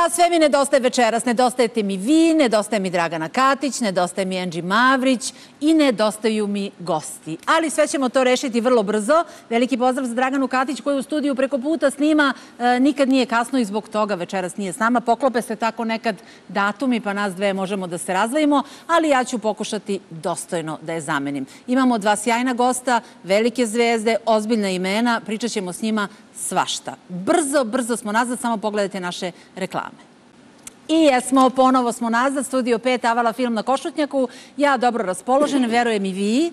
A sve mi nedostaje večeras. Nedostajete mi vi, nedostaje mi Dragana Katić, nedostaje mi Anđi Mavrić i nedostaju mi gosti. Ali sve ćemo to rešiti vrlo brzo. Veliki pozdrav za Draganu Katić koju u studiju preko puta snima. Nikad nije kasno i zbog toga večeras nije s nama. Poklope se tako nekad datumi pa nas dve možemo da se razdvojimo, ali ja ću pokušati dostojno da je zamenim. Imamo dva sjajna gosta, velike zvezde, ozbiljna imena, pričat ćemo s njima svašta. Brzo smo nazad, samo pogledajte naše reklame. I ponovo smo nazad, Studio 5, Avala film na Košutnjaku. Ja dobro raspoložen, verujem i vi.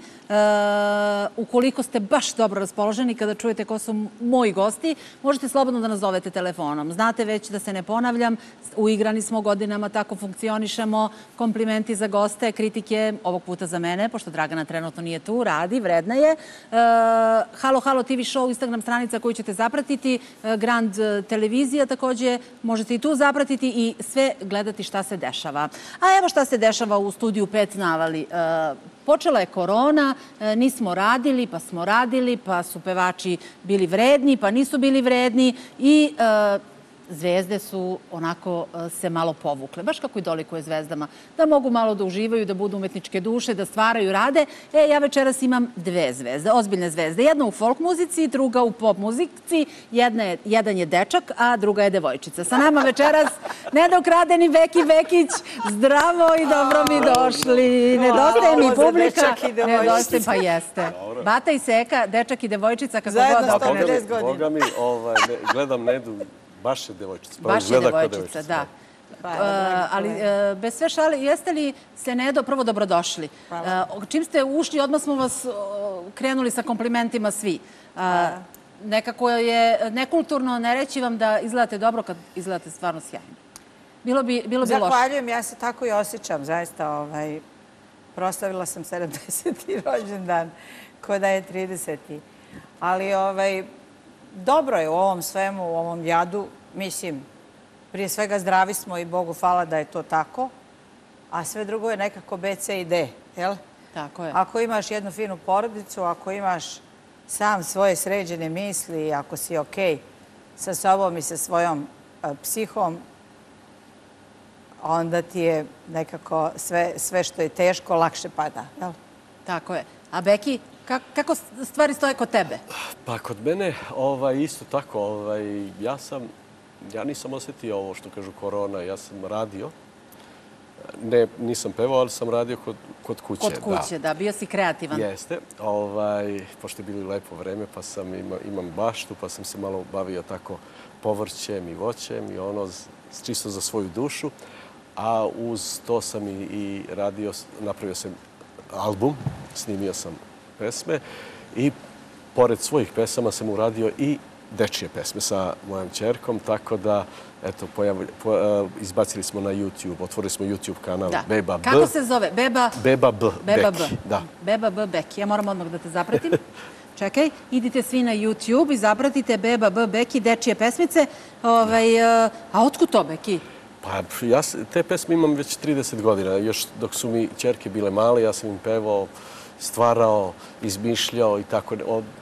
Ukoliko ste baš dobro raspoloženi kada čujete ko su moji gosti, možete slobodno da nazovete telefonom. Znate već da se ne ponavljam, uigrani smo godinama, tako funkcionišemo. Komplimenti za goste, kritike ovog puta za mene, pošto Dragana trenutno nije tu, radi, vredna je. Halo TV show, Instagram stranica koju ćete zapratiti, Grand televizija takođe, možete i tu zapratiti i sve gledati šta se dešava. A evo šta se dešava u Studiju 5 na Avali. Počela je korona, nismo radili, pa smo radili, pa su pevači bili vredni, pa nisu bili vredni i zvezde su onako se malo povukle. Baš kako i dolikuje zvezdama. Da mogu malo da uživaju, da budu umetničke duše, da stvaraju, rade. Ja večeras imam dve zvezde, ozbiljne zvezde. Jedna u folk muzici, druga u pop muzici. Jedan je dečak, a druga je devojčica. Sa nama večeras nedokradeni Beki Bekić. Zdravo i dobro mi došli. Nedostaje mi publika. Nedostaje, pa jeste. Bata i Seka, dečak i devojčica, kako god. Zajedno 150 godina. Boga mi, gledam Nedu. Baš je devojčica. Baš je devojčica, da. Ali bez sve šale, jeste li se, Nedo, prvo dobrodošli. Čim ste ušli, odmah smo vas krenuli sa komplimentima svi. Nekako je nekulturno ne reći vam da izgledate dobro kad izgledate stvarno sjajno. Bilo bi loše. Zahvaljujem, ja se tako i osjećam, zaista. Proslavila sam 70. rođendan, ko da je 30. Ali dobro je u ovom svemu, u ovom jadu. Mislim, prije svega zdravi smo i Bogu hvala da je to tako, a sve drugo je nekako B, C i D, jel? Tako je. Ako imaš jednu finu porodicu, ako imaš sam svoje sređene misli, ako si okej sa sobom i sa svojom psihom, onda ti je nekako sve što je teško lakše pada, jel? Tako je. A Beki, kako stvari stoje kod tebe? Pa kod mene isto tako. Ja nisam osjetio ovo što kažu korona. Ja sam radio. Nisam pevao, ali sam radio kod kuće. Kod kuće, da. Bio si kreativan. Jeste. Pošto je bilo lepo vreme, pa imam baštu, pa sam se malo bavio tako povrćem i voćem i ono čisto za svoju dušu. A uz to sam i radio, napravio sam album, snimio sam pesme i pored svojih pesama sam uradio i dečije pesme sa mojom ćerkom, tako da, eto, izbacili smo na YouTube, otvorili smo YouTube kanal Beba B. Kako se zove? Beba B. Beki. Beba B. Beki. Ja moram odmah da te zapratim. Čekaj, idite svi na YouTube i zapratite Beba B. Beki, dečije pesmice. A otkud to, Beki? Pa, ja te pesme imam već 30 godina. Još dok su mi ćerke bile male, ja sam im pevao, stvarao, izmišljao i tako.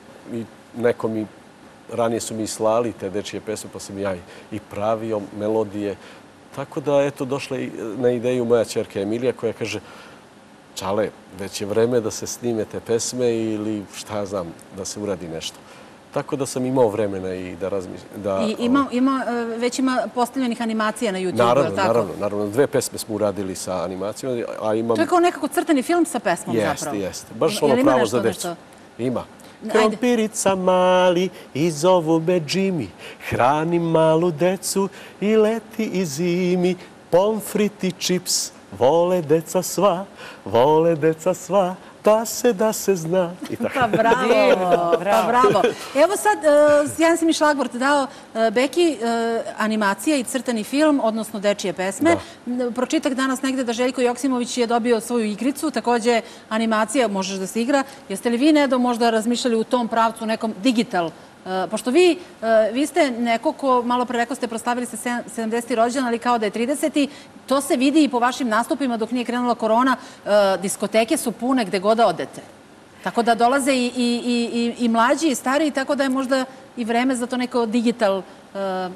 Ranije su mi slali te dečije pesme, pa sam ja i pravio melodije. Tako da, eto, došla na ideju moja ćerka Emilija koja kaže: Čale, već je vreme da se snime te pesme ili šta ja znam, da se uradi nešto. Tako da sam imao vremena i da razmišljam. I već ima postavljenih animacija na YouTube, je li tako? Naravno. 2 pesme smo uradili sa animacijom, a imam... To je kao nekako crtani film sa pesmom zapravo. Jeste. Baš ono pravo za decu. Ima. Krompirica mali i zovu me Jimmy, hrani malu decu i leti i zimi, pomfrit i čips, vole deca sva, da se zna. Pa bravo. Evo sad, jedan si mi šlagvort dao, Beki, animacija i crtani film, odnosno dečije pesme. Pročitak danas negde da Željko Joksimović je dobio svoju igricu, takođe animacija, možeš da se igra. Jeste li vi, Nedo, možda razmišljali u tom pravcu, nekom digital? Pošto vi ste neko ko, malo pre rekao ste, proslavili se 70. rođendan, ali kao da je 30. To se vidi i po vašim nastupima dok nije krenula korona. Diskoteke su pune gde god odete. Tako da dolaze i mlađi i stariji, tako da je možda i vreme za to neko digital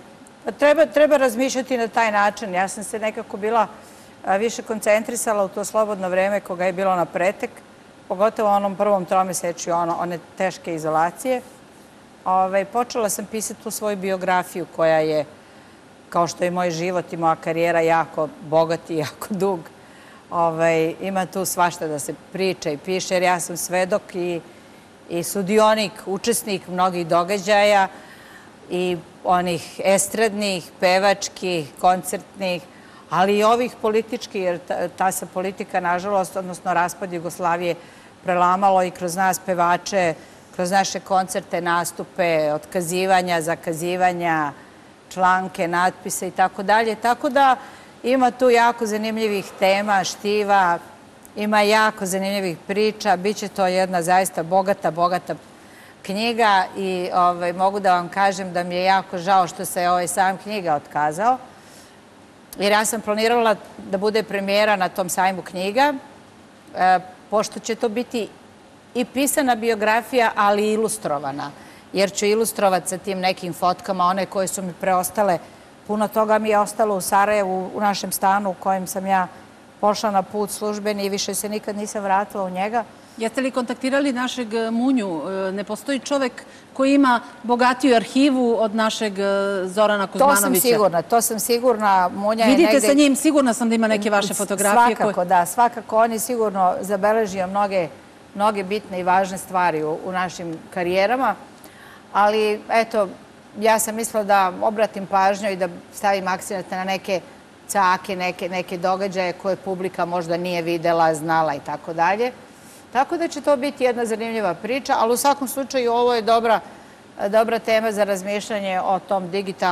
Treba razmišljati na taj način. Ja sam se nekako bila više koncentrisala u to slobodno vreme koga je bilo na pretek, pogotovo u onom prvom tromesečju, one teške izolacije. Počela sam pisati tu svoju biografiju koja je, kao što je moj život i moja karijera, jako bogat i jako dug. Ima tu svašta da se priča i piše, jer ja sam svedok i sudionik, učesnik mnogih događaja i onih estradnih, pevačkih, koncertnih, ali i ovih političkih, jer ta se politika, nažalost, odnosno raspad Jugoslavije, prelamalo i kroz nas pevače, kroz naše koncerte, nastupe, otkazivanja, zakazivanja, članke, natpise i tako dalje. Tako da ima tu jako zanimljivih tema, štiva, ima jako zanimljivih priča. Biće to jedna zaista bogata knjiga i mogu da vam kažem da mi je jako žao što se sajam knjiga otkazao. Jer ja sam planirala da bude premijera na tom sajmu knjiga, pošto će to biti i pisana biografija, ali i ilustrovana. Jer ću ilustrovati sa tim nekim fotkama, one koje su mi preostale. Puno toga mi je ostalo u Sarajevu, u našem stanu u kojem sam ja pošla na put službeni i više se nikad nisam vratila u njega. Jeste li kontaktirali našeg Munju? Ne postoji čovek koji ima bogatiju arhivu od našeg Zorana Kuzmanovića. To sam sigurna. Vidite sa njim, sigurna sam da ima neke vaše fotografije. Svakako, da. Svakako. On je sigurno zabeležio mnoge bitne i važne stvari u našim karijerama. Ali, eto, ja sam mislila da obratim pažnju i da stavim akcent na neke cake, neke događaje koje publika možda nije videla, znala i tako dalje. Tako da će to biti jedna zanimljiva priča, ali u svakom slučaju ovo je dobra tema za razmišljanje o tom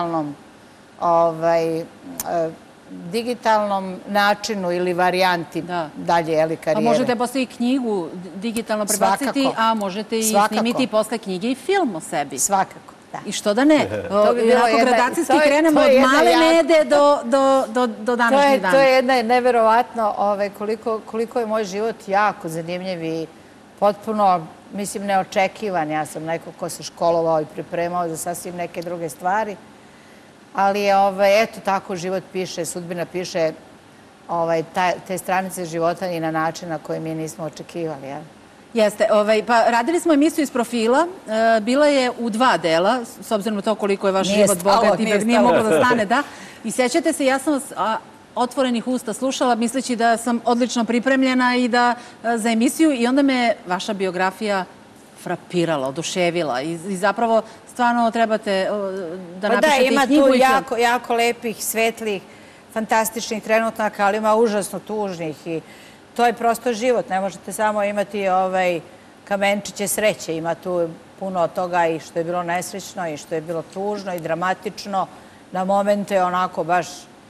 digitalnom načinu ili varijanti dalje karijere. A možete posle i knjigu digitalno prebaciti, a možete i snimiti posle knjige i film o sebi. Svakako. I što da ne? Onako gradacijski krenemo od male Nede do današnjih dana. To je jedna neverovatno koliko je moj život jako zanimljiv i potpuno, mislim, neočekivan. Ja sam neko ko se školovao i pripremao za sasvim neke druge stvari. Ali, eto, tako život piše, sudbina piše te stranice života i na način na koji mi nismo očekivali. Jeste. Pa radili smo emisiju iz profila. Bila je u 2 dela, s obzirom na to koliko je vaš život bogat i nije moglo da stane, da. I sećate se, ja sam vas otvorenih usta slušala, misleći da sam odlično pripremljena i da za emisiju, i onda me vaša biografija frapirala, oduševila i zapravo stvarno trebate da napišete i knjigu. Pa da, ima tu jako lepih, svetlih, fantastičnih trenutaka, ali ima užasno tužnih i to je prosto život. Ne možete samo imati kamenčiće sreće. Ima tu puno toga i što je bilo nesrećno i što je bilo tužno i dramatično. Na momente onako baš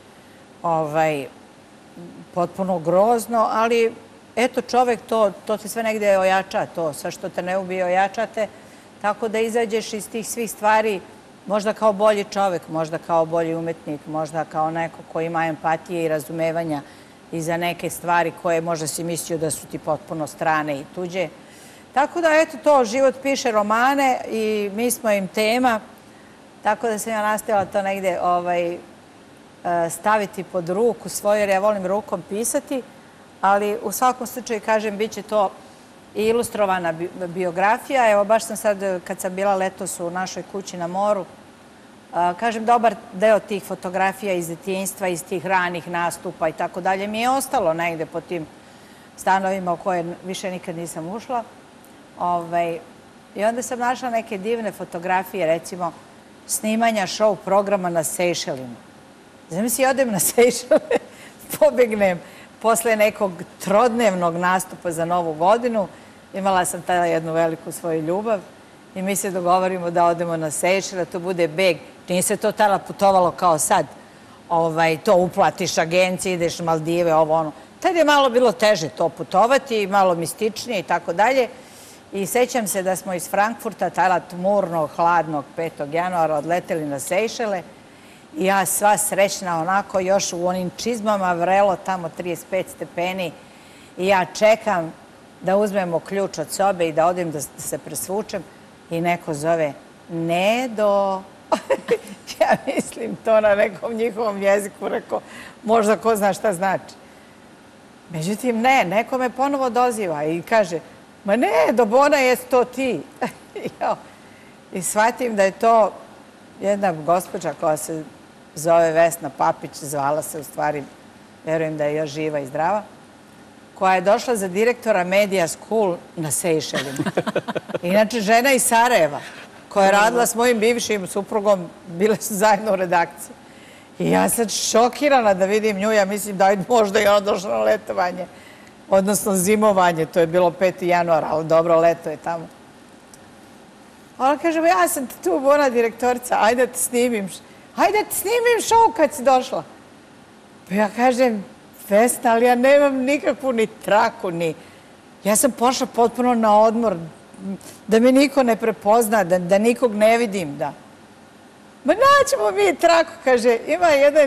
potpuno grozno, ali eto čovek to te sve negde ojača, to sve što te ne ubije ojačate, tako da izađeš iz tih svih stvari možda kao bolji čovek, možda kao bolji umetnik, možda kao neko ko ima empatije i razumevanja i za neke stvari koje možda si mislio da su ti potpuno strane i tuđe. Tako da, eto to, život piše romane i mi smo im tema, tako da sam ja nastavila to negde staviti pod ruku svoju, jer ja volim rukom pisati, ali u svakom slučaju, kažem, bit će to i ilustrovana biografija. Evo, baš sam sad, kad sam bila letos u našoj kući na moru, kažem, dobar deo tih fotografija iz detinjstva, iz tih ranih nastupa i tako dalje, mi je ostalo negde po tim stanovima u koje više nikad nisam ušla. I onda sam našla neke divne fotografije, recimo, snimanja show programa na Sejšelima. Zamisli, odem na Sejšele, pobegnem posle nekog trodnevnog nastupa za Novu godinu. Imala sam tada jednu veliku svoju ljubav i mi se dogovorimo da odemo na Sejšele, to bude beg. Nije se to tada putovalo kao sad. To uplatiš agenciji, ideš na Maldive, ovo ono. Tad je malo bilo teže to putovati, malo mističnije i tako dalje. I sećam se da smo iz Frankfurta, tada tmurnog, hladnog 5. januara odleteli na Sejšele i ja sva srećna onako još u onim čizmama, vrelo tamo 35 stepeni i ja čekam da uzmemo ključ od sobe i da odem da se presvučem i neko zove Nedo. Ja mislim to na nekom njihovom jeziku, rekao, možda ko zna šta znači. Međutim, ne, neko me ponovo doziva i kaže, ma ne, Dobona, jesi to ti. I shvatim da je to jedna gospođa koja se zove Vesna Papić, zvala se u stvari, verujem da je još živa i zdrava, koja je došla za direktora Media School na Sejšelima. Inače, žena iz Sarajeva, koja je radila s mojim bivšim suprugom, bile su zajedno u redakciji. I ja sad šokirana da vidim nju, ja mislim da možda je ona došla na letovanje, odnosno zimovanje, to je bilo 5. januara, ali dobro, leto je tamo. Ona kaže, ja sam ti tu, ona direktorica, ajde da te snimim. Ajde da te snimim šou kad si došla. Pa ja kažem, Vesna, ali ja nemam nikakvu ni traku, ni... Ja sam pošla potpuno na odmor, da me niko ne prepozna, da nikog ne vidim, da... Ma naćemo mi traku, kaže, ima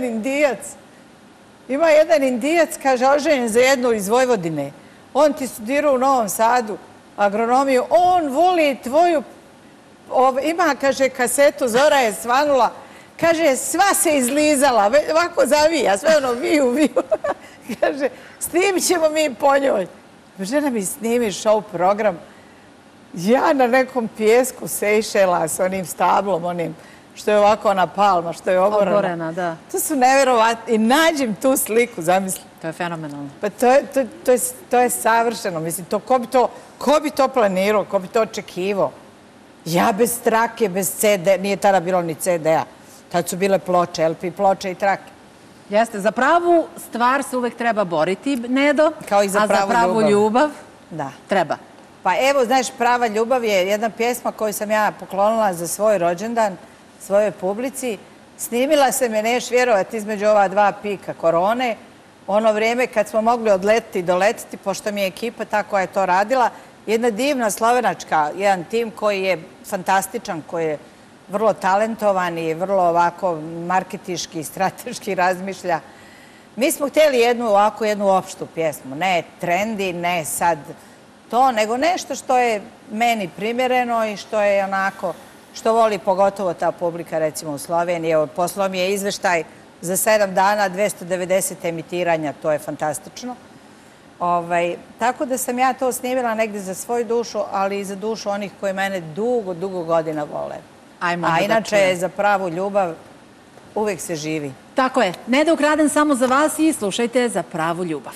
jedan Indijac, kaže, oženjen za jednu iz Vojvodine. On ti studirao u Novom Sadu, agronomiju, on voli tvoju... Ima, kaže, kasetu, Zora je svanula, kaže, sva se izlizala, ovako zavija, sve ono viju. Kaže, snimit ćemo mi po njoj. Žena mi snimi show program. Ja na nekom pijesku Sejšela s onim stablom, onim što je ovako ona palma, što je oborena. Da. To su neverovatni. I nađem tu sliku, zamislim. To je fenomenalno. Pa to je savršeno. Mislim, ko bi to planirao, ko bi to očekivao? Ja bez trake, bez CD, nije tada bilo ni CD-a. Tad su bile ploče, LP ploče i trake. Jeste, za pravu stvar se uvek treba boriti, Nedo. Kao i za pravu ljubav. Da. Treba. Pa evo, znaš, Prava ljubav je jedna pjesma koju sam ja poklonila za svoj rođendan, svojoj publici. Snimila se me, neš vjerovati, između ova dva pika korone. Ono vrijeme kad smo mogli odletiti i doletiti, pošto mi je ekipa ta koja je to radila, jedna divna slovenačka, jedan tim koji je fantastičan, koji je vrlo talentovan i vrlo ovako marketiški, strateški razmišlja. Mi smo htjeli jednu opštu pjesmu, ne trendi, ne sad to, nego nešto što je meni primjereno i što je onako, što voli pogotovo ta publika recimo u Sloveniji. Evo, poslao mi je izveštaj za 7 dana, 290 emitiranja, to je fantastično. Tako da sam ja to snimila negdje za svoju dušu, ali i za dušu onih koji mene dugo godina vole. A inače, za pravu ljubav uvek se živi. Tako je. Ne da ukradem samo za vas i slušajte Za pravu ljubav.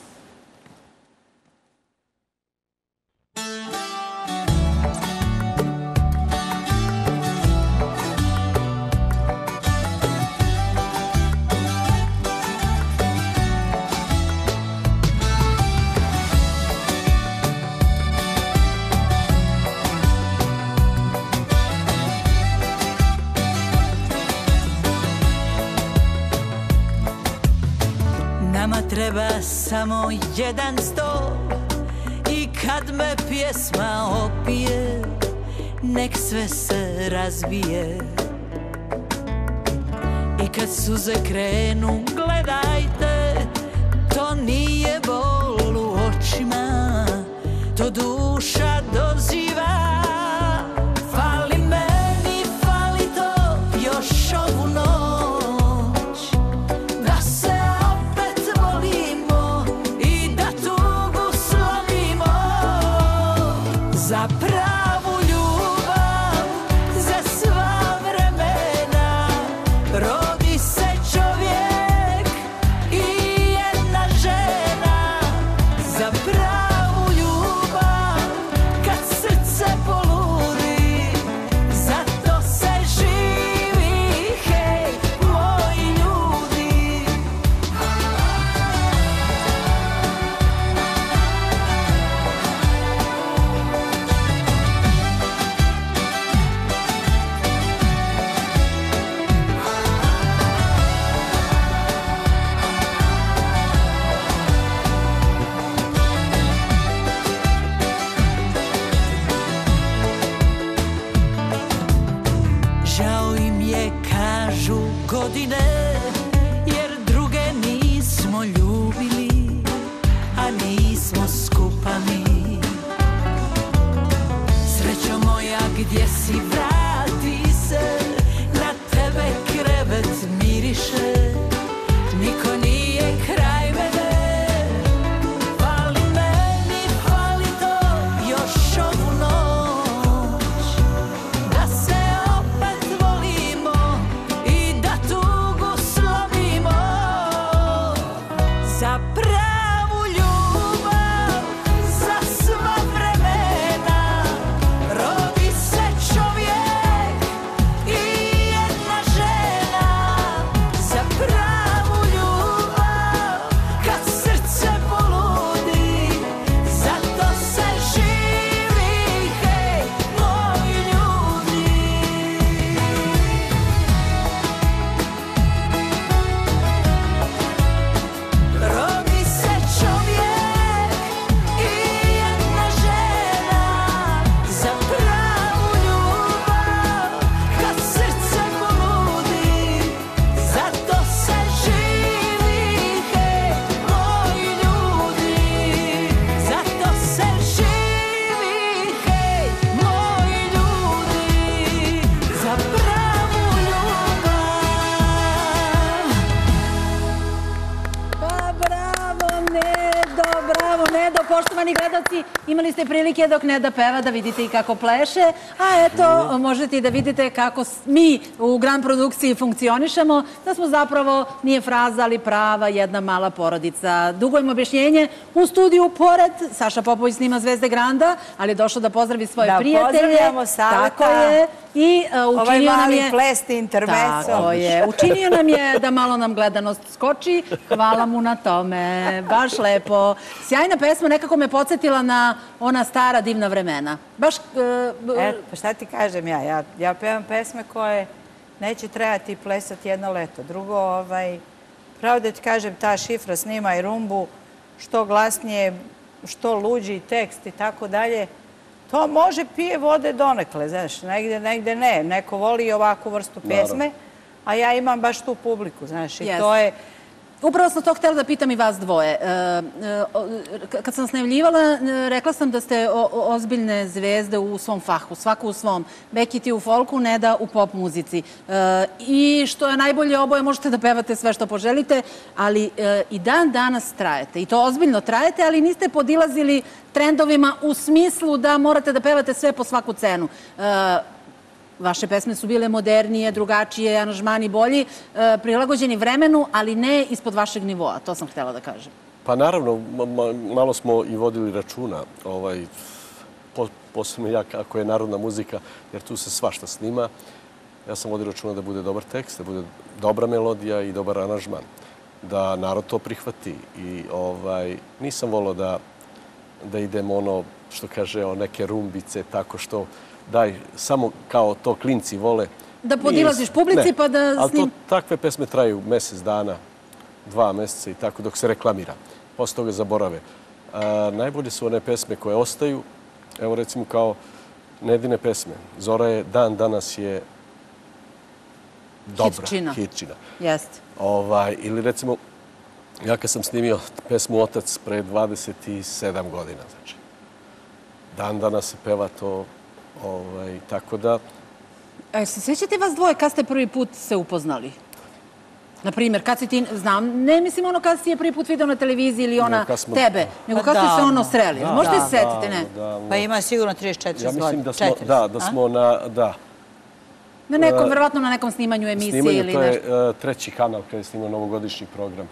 Treba samo jedan stol i kad me pjesma opije, nek sve se razbije. I kad suze krenu, gledajte, to nije bol u očima, to duša doziva. Fali meni, fali to još ovu noć, da se za pravu ljubav, za sva vremena, rodi se čovjek i jedna žena. Za pravu ljubav, kad srce poludi, zato se živi, hej, moji ljudi. Žao im je, kažu, godine, jer druge nismo ljubili, a nismo skupa mi. Srećo moja, gdje si, vrati se, na poštovani gledalci, imali ste prilike dok Neda peva da vidite i kako pleše, a eto, možete i da vidite kako mi u Grand produkciji funkcionišemo, da smo zapravo, nije fraza, ali prava jedna mala porodica. Dugujem objašnjenje, u studiju pored, Saša Popović snima Zvezde Granda, ali je došao da pozdravi svoje prijatelje. Da pozdravljamo Saleta. Tako je. I učinio nam je... Ovaj mali plesni intermeco. Tako je. Učinio nam je da malo nam gledanost skoči. Hvala mu na tome. Baš lepo. Sjajna pesma, nekako me podsjetila na ona stara divna vremena. Baš... Pa šta ti kažem ja? Ja pevam pesme koje neće trebati plesati jedno leto. Drugo, pravo da ti kažem, ta šifra snima i rumbu, što glasnije, što luđi tekst i tako dalje, to može pije vode donekle, znaš, negde ne. Neko voli ovakvu vrstu pjesme, a ja imam baš tu publiku, znaš, i to je... Upravo sam to htjela da pitam i vas dvoje. Kad sam vas najavljivala, rekla sam da ste ozbiljne zvezde u svom fahu, svaku u svom. Beki ti u folku, Neda u pop muzici. I što je najbolje, oboje možete da pevate sve što poželite, ali i dan danas trajete. I to ozbiljno trajete, ali niste podilazili trendovima u smislu da morate da pevate sve po svaku cenu. Vaše pesme su bile modernije, drugačije, aranžmani bolji, prilagođeni vremenu, ali ne ispod vašeg nivoa. To sam htjela da kažem. Pa naravno, malo smo i vodili računa, posebno ja kako je narodna muzika, jer tu se svašta snima. Ja sam vodio računa da bude dobar tekst, da bude dobra melodija i dobar aranžman. Da narod to prihvati. I nisam volao da idem ono što kaže o neke rumbice, tako što daj, samo kao to klinci vole. Da podilaziš publici pa da ali snim... takve pesme traju mjesec dana, 2 mjeseca i tako dok se reklamira. Posle toga zaborave. Najbolje su one pesme koje ostaju. Evo recimo kao Nedine pesme. Zora je dan danas je dobra. Hitčina. Jeste. Ili recimo, ja kad sam snimio pesmu Otac pre 27 godina, znači, dan danas se peva to. Tako da... Se sjećate vas dvoje kad ste prvi put se upoznali? Naprimjer, kad si ti, znam, ne mislim ono kad si je prvi put video na televiziji ili ona tebe, nego kad ste se ono sreli. Možete se sjetiti, ne? Pa ima sigurno 34 godina. Ja mislim da smo na... Na nekom, verovatno na nekom snimanju emisije ili nešto. To je treći kanal kada je snimao novogodišnji program.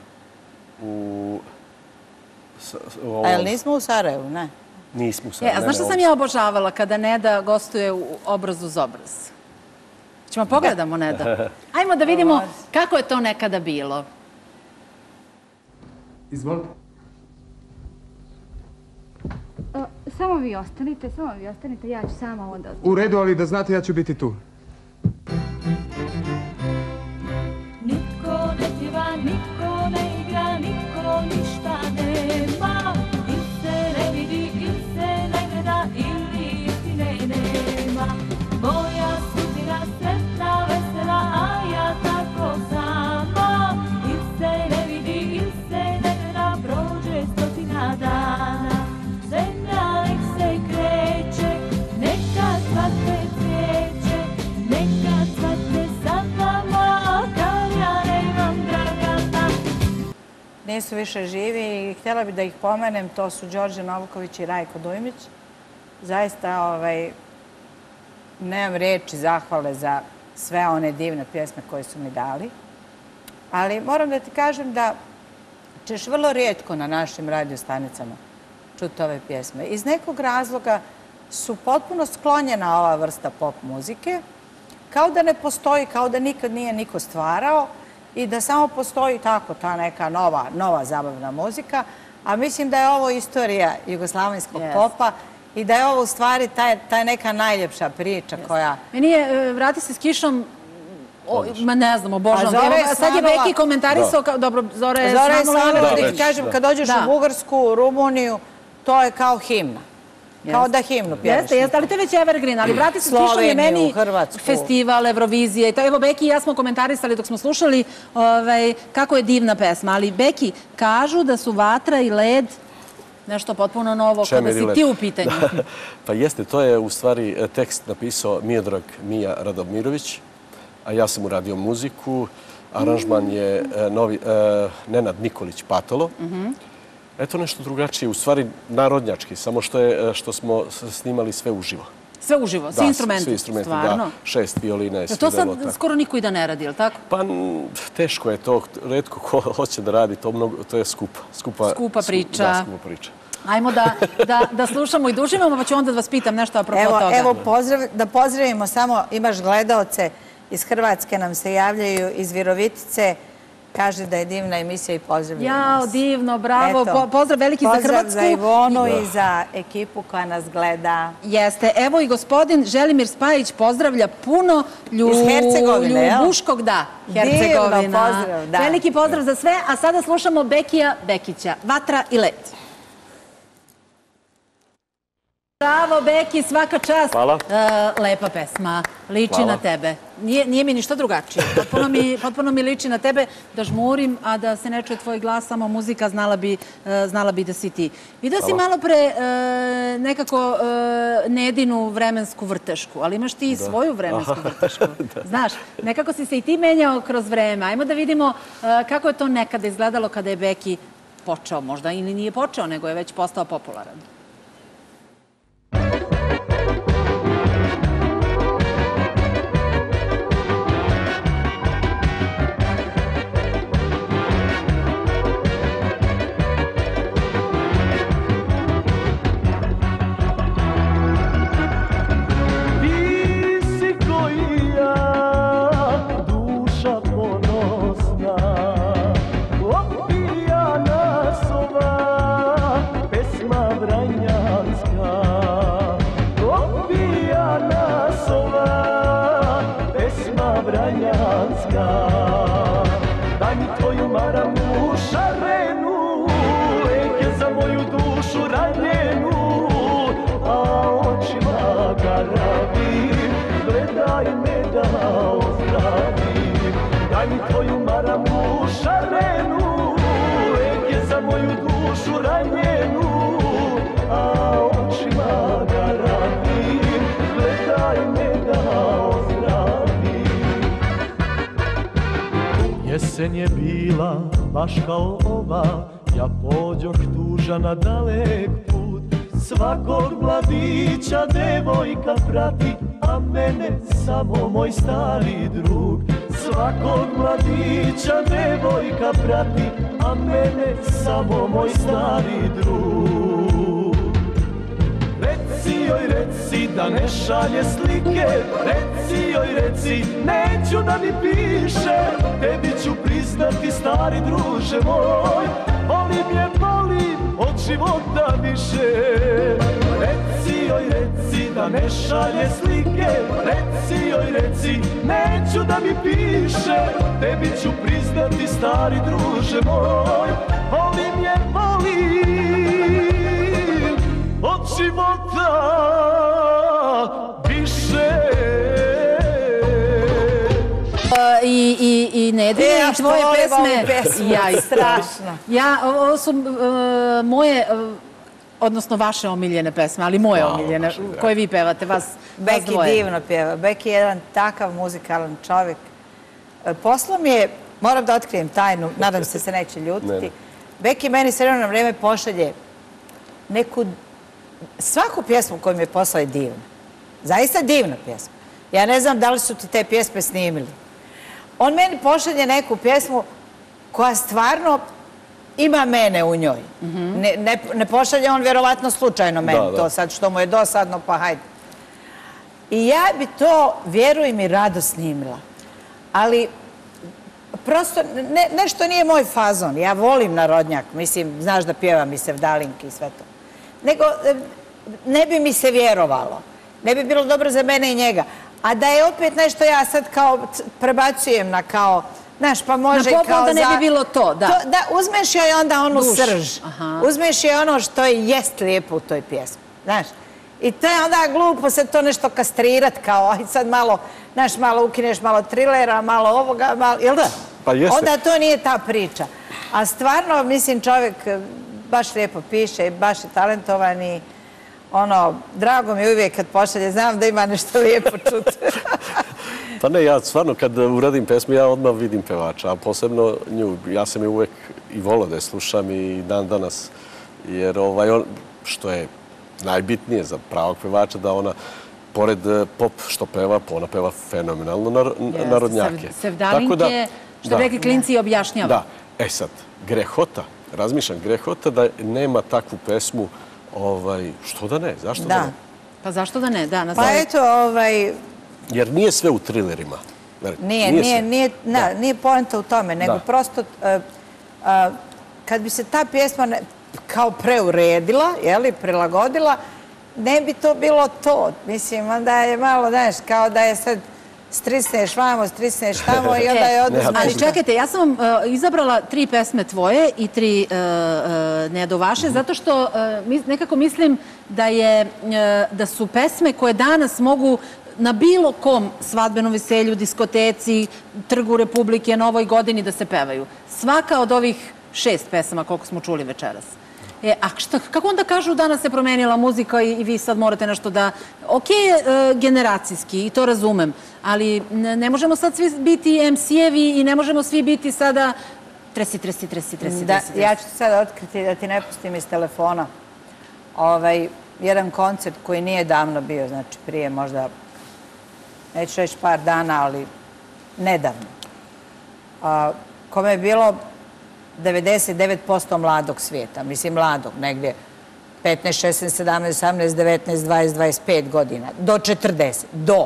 A jel nismo u Sarajevu, ne? Nismo u Sarajevu. A znaš što sam ja obožavala kada Neda gostuje u Obraz uz obraz? Ćemo pogledamo, Neda? Ajmo da vidimo kako je to nekada bilo. Izvolite. Samo vi ostanite, ja ću sama onda... U redu, ali da znate, ja ću biti tu. Nitko ne pjeva, nitko ne igra, nitko ništa nema. Il se ne vidi, il se ne gleda, ili istine nema. Moja sudbina sretna, vesela, a ja tako sama. Il se ne vidi, il se ne gleda, prođe 100 dana. Zemlja nek se kreće, neka cvate cvijeće, neka cvate sa nama, kad ja nemam Dragana. Nisu više živi i htjela bih da ih pomenem, to su Đorđe Novaković i Rajko Dujmić. Zaista, nemam riječi zahvale za sve one divne pjesme koje su mi dali. Ali moram da ti kažem da ćeš vrlo rijetko na našim radiostanicama čuti ove pjesme. Iz nekog razloga su potpuno sklonjena ova vrsta pop muzike, kao da ne postoji, kao da nikad nije niko stvarao i da samo postoji tako ta neka nova zabavna muzika. A mislim da je ovo istorija jugoslavenskog popa i da je ovo u stvari ta neka najljepša priča koja... Meni je Vrati se s kišom, ma ne znam, obožavam. Sad je Beki komentarisao, dobro, Zora je svanula, da ti kažem, kad dođeš u Bugarsku, Rumuniju, to je kao himna. Kao da himnu pjevaš. Jeste, ali to je već evergreen, ali Vrati se s kišom je meni festival, Eurovizije. Evo, Beki i ja smo komentarisali dok smo slušali kako je divna pesma. Ali, Beki, kažu da su Vatra i Led nešto potpuno novo kada si ti u pitanju. Pa jeste, to je u stvari tekst napisao Miodrag Mija Radomirović, a ja sam uradio muziku. Aranžman je Nenad Nikolić Patolo. Eto nešto drugačije, u stvari narodnjački, samo što smo snimali sve uživo. Sve uživo, svi instrumenti? Svi instrumenti, stvarno? da. 6 violina je To sviralo. sad skoro niko i da ne radi, je li tako? Pa teško je to, retko ko hoće da radi, to je skupa. Skupa priča. Da, skupa priča. Ajmo da slušamo i da uživamo, pa ću onda da vas pitam nešto apropo toga. Evo, da pozdravimo samo, imaš gledaoce, iz Hrvatske nam se javljaju, iz Virovitice, kaže da je divna emisija i pozdravljaju nas. Jao, divno, bravo, pozdrav veliki za Hrvatsku. Pozdrav za Ivonu i za ekipu koja nas gleda. Jeste, evo i gospodin Želimir Spajić pozdravlja puno Ljubuškog, da, Hercegovina. Divno, pozdrav, da. Veliki pozdrav za sve, a sada slušamo Bekija Bekića, Vatra i let. Bravo, Beki, svaka čast. Hvala. Lepa pesma, liči na tebe. Nije mi ništa drugačije. Potpuno mi liči na tebe da žmurim, a da se ne čuje tvoj glas, samo muzika, znala bi da si ti. Vidio si malo pre nekako Nedinu vremensku vrtešku, ali imaš ti i svoju vremensku vrtešku. Znaš, nekako si se i ti menjao kroz vreme. Ajmo da vidimo kako je to nekada izgledalo kada je Beki počeo. Možda ili nije počeo, nego je već postao popularan. Jesen je bila baš kao ova, ja pođoh tužan na dalek put. Svakog mladića devojka prati, a mene samo moj stari drug. Svakog mladića devojka prati, a mene samo moj stari drug. Reci joj, reci da ne šalje slike, reci joj, reci neću da mi piše. Tebi ću priznati, stari druže moj, volim je, volim od života više. Reci joj, reci da ne šalje slike, reci joj, reci neću da mi piše. Tebi ću priznati, stari druže moj, volim je, volim od života više. I Nedine i tvoje pesme. Ja, strašno. Ovo su moje, odnosno vaše omiljene pesme, ali moje omiljene, koje vi pevate, vas dvoje. Beki divno pjeva. Beki je jedan takav muzikalan čovjek. Poslo mi je, moram da otkrijem tajnu, nadam se neće ljutiti. Beki meni sve na vreme pošalje neku, svaku pjesmu koju mi je poslao je divna. Zaista divna pjesma. Ja ne znam da li su ti te pjesme snimili. On meni pošalje neku pjesmu koja stvarno ima mene u njoj. Ne pošalje on vjerovatno slučajno meni to sad što mu je dosadno, pa hajde. I ja bi to, vjeruj mi, rado snimila. Ali prosto nešto nije moj fazon. Ja volim narodnjak, mislim, znaš da pjevam i sevdalinki i sve to. Nego ne bi mi se vjerovalo. Ne bi bilo dobro za mene i njega. A da je opet nešto ja sad kao prebacujem na kao, znaš, pa može kao za... Na pop onda ne bi bilo to, da. Da, uzmeš joj onda onu srž. Uzmeš joj ono što jest lijepo u toj pjesmi, znaš. I to je onda glupo se to nešto kastrirat kao, aj sad malo, znaš, malo ukineš malo trilera, malo ovoga, malo, jel da? Pa jeste. Onda to nije ta priča. A stvarno, mislim, čovjek baš lijepo piše, baš je talentovan i ono, drago mi je uvijek kad pošalje, znam da ima nešto lijepo čuti. Pa ne, ja stvarno kad uradim pesmu, ja odmah vidim pevača, a posebno nju. Ja sam je uvek i volao da je slušam i dan danas Jer što je najbitnije za pravog pevača, da ona pored pop što peva, ona peva fenomenalno narodnjake. Sevdalinke, što bi rekli klinci, objašnjava. Da. Sad, grehota, razmišljam, grehota da nema takvu pesmu, što da ne, zašto da ne? Pa zašto da ne, da. Pa eto, Jer nije sve u trilerima. Nije poenta u tome, nego prosto kad bi se ta pjesma kao preuredila, prilagodila, ne bi to bilo to. Mislim, onda je malo, znaš, kao da je sad strisneš vamo, strisneš tamo i onda je odnosno. Ali čekajte, ja sam vam izabrala 3 pesme tvoje i 3 Nedo vaše, zato što nekako mislim da su pesme koje danas mogu na bilo kom svadbenom veselju, diskoteci, Trgu Republike, Novoj godini da se pevaju. Svaka od ovih 6 pesama koliko smo čuli večeras. A kako onda kažu danas se promenila muzika i vi sad morate nešto da... Ok, generacijski, i to razumem, ali ne možemo sad svi biti MC-evi i ne možemo svi biti sada tresi. Ja ću sad otkriti da ti ne pustim iz telefona jedan koncert koji nije davno bio, znači prije možda, neću reći par dana, ali nedavno, kome je bilo 99% mladog svijeta, mislim mladog, negdje 15, 16, 17, 18, 19, 20, 25 godina, do 40,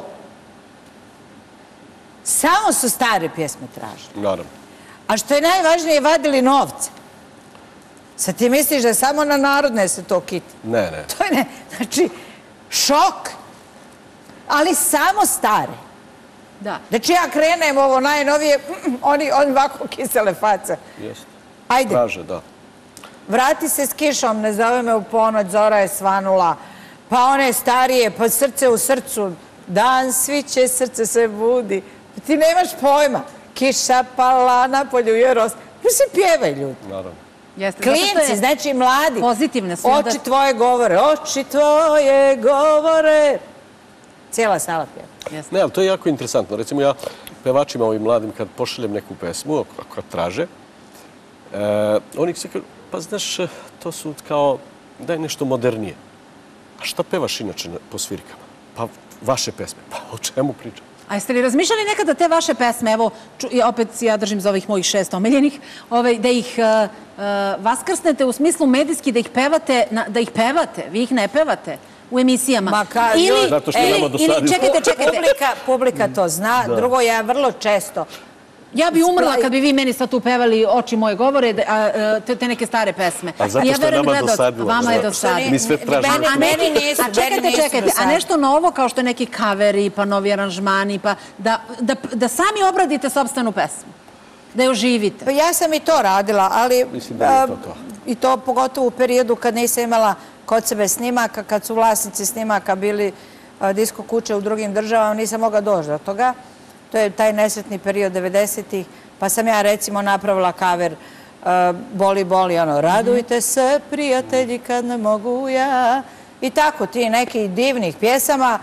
Samo su stare pjesme tražili. Naravno. A što je najvažnije, vadili novce. Sad ti misliš da je samo na narodne se to kiti? Ne. To je znači, šok. Ali samo stare. Da. Znači ja krenem ovo najnovije, oni ovako kisele face. Jeste. Ajde. Traže, da. Vrati se s kišom, ne zove me u ponoć, zora je svanula. Pa one starije, pa srce u srcu, dan sviće, srce se budi. Ti nemaš pojma. Kiša pala na polju je rost. Pa se pjevaj ljudi. Naravno. Klijemci, znači mladi. Pozitivne su. Oči tvoje govore, oči tvoje govore. Cijela sala pjeva. Ne, ali to je jako interesantno. Recimo ja pevačima ovim mladim kad pošaljem neku pesmu, ako traže, oni se kažu, pa znaš, to su kao, daj nešto modernije. A šta pevaš inače po svirkama? Pa vaše pesme. Pa o čemu pričam? A jeste li razmišljali nekada te vaše pesme, evo, opet ja držim za ovih mojih 6 omiljenih, da ih vaskrsnete u smislu medijski, da ih pevate, vi ih ne pevate u emisijama. Zato što imamo dosaditi. Čekajte. Publika to zna. Drugo, ja vrlo često... Ja bi umrla kad bi vi meni sad tu pevali Oči moje govore, te neke stare pesme. A zato što je nama dosadilo. Vama je dosadilo. Mi sve tražimo. Čekajte, a nešto novo kao što je neki kaveri, pa novi aranžmani, pa da sami obradite sopstvenu pesmu. Da je oživite. Pa ja sam i to radila, ali mislim da je to. i to pogotovo u periodu kad nisam imala kod sebe snimaka, kad su vlasnici snimaka bili disko kuće u drugim državama, nisam mogla doći do toga. To je taj nesretni period 90-ih, pa sam ja recimo napravila kaver Boli, boli, radujte se prijatelji kad ne mogu ja. I tako, ti nekih divnih pjesama.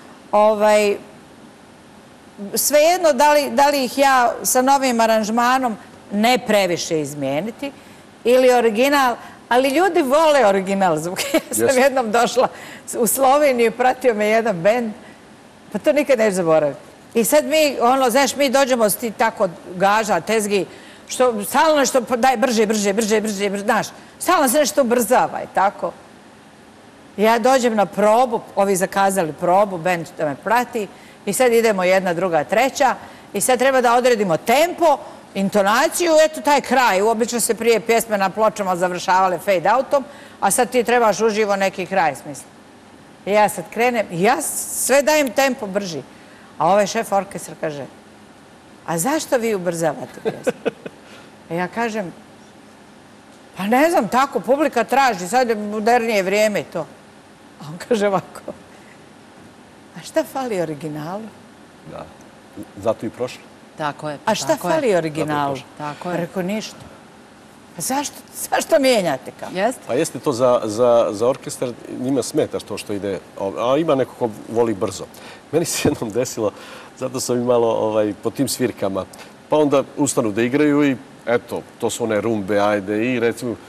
Svejedno da li ih ja sa novim aranžmanom ne previše izmijeniti ili original, ali ljudi vole original zvuk. Ja sam jednom došla u Sloveniju i pratio me jedan bend, pa to nikad neću zaboraviti. I sad mi, znaš, mi dođemo s ti tako gaža, tezgi, što stalno nešto, daj brže, znaš, stalno se nešto ubrzava i tako. Ja dođem na probu, ovi zakazali probu, bend da me prati i sad idemo jedna, druga, treća i sad treba da odredimo tempo, intonaciju, eto taj kraj. Obično se prije pjesme na pločama završavale fade outom, a sad ti trebaš uživo neki kraj, smisla. I ja sad krenem i ja sve dajem tempo brži. A ovaj šef orkestra kaže, a zašto vi ubrzavate pjesmu? I ja kažem, pa ne znam, tako, publika traži, sad je modernije vrijeme i to. A on kaže ovako, a šta fali originalu? Da, zato i prošlo. Tako je. A šta fali originalu? Tako je. Rekao, ništa. Pa zašto mijenjate kao? Jeste. Pa jeste to za orkestar, njima smeta to što ide, a ima neko ko voli brzo. Meni se jednom desilo, zato sam imalo po tim svirkama, pa onda ustanu da igraju i eto, to su one rumbe, ajde, i recimo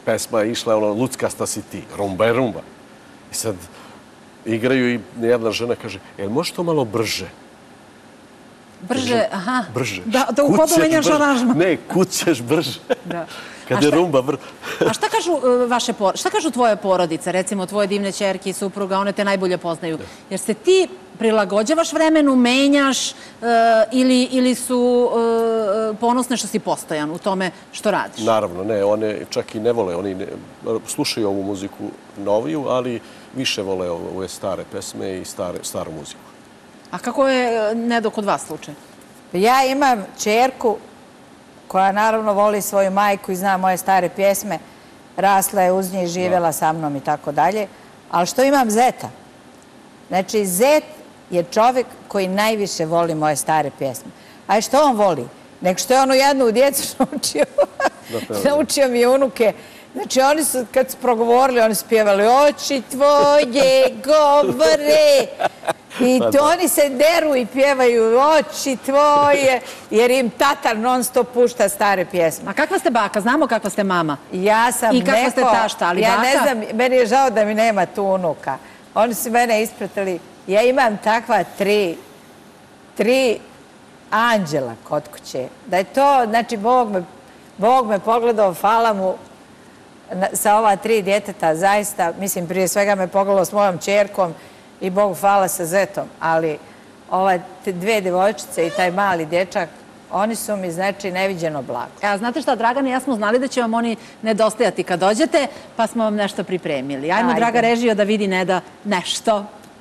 pesma je išla, ono, luckasta si ti, rumba je rumba. I sad igraju i jedna žena kaže, jel može to malo brže? Brže, aha. Brže. Da u hodu menjaš aranžman. Ne, kućeš brže. Kad je rumba brže. A šta kažu tvoje porodice, recimo tvoje divne ćerke i supruga, one te najbolje poznaju? Jer se ti prilagođavaš vremenu, menjaš ili su ponosne što si postojan u tome što radiš? Naravno, ne, one čak i ne vole, oni slušaju ovu muziku noviju, ali više vole ove stare pesme i staru muziku. A kako je, Nedo, kod vas slučaj? Ja imam ćerku koja naravno voli svoju majku i zna moje stare pjesme. Rasla je uz nje i živjela sa mnom i tako dalje. Ali što imam zeta? Znači, zet je čovjek koji najviše voli moje stare pjesme. A što on voli? Nek što je onu jednu u djecu naučio. Naučio mi unuke. Znači, oni su, kad su progovorili, oni su pjevali oči tvoje govore. I oni se deru i pjevaju oči tvoje, jer im tata non stop pušta stare pjesme. A kakva ste baka? Znamo kakva ste mama. Ja sam neko... I kakva ste tašta, ali baka? Ja ne znam, meni je žao da mi nema tu unuka. Oni su mene ispratili. Ja imam takva tri anđela kod kuće. Da je to, znači, Bog me pogledao, hvala mu, sa ova 3 djeteta, zaista, mislim, prije svega me pogledao s mojom ćerkom i Bogu hvala sa zetom, ali ove 2 djevojčice i taj mali dječak, oni su mi, znači, neviđeno blago. A znate šta, Dragana i ja smo znali da će vam oni nedostajati kad dođete, pa smo vam nešto pripremili. Ajmo, draga režija, da vidi Neda nešto.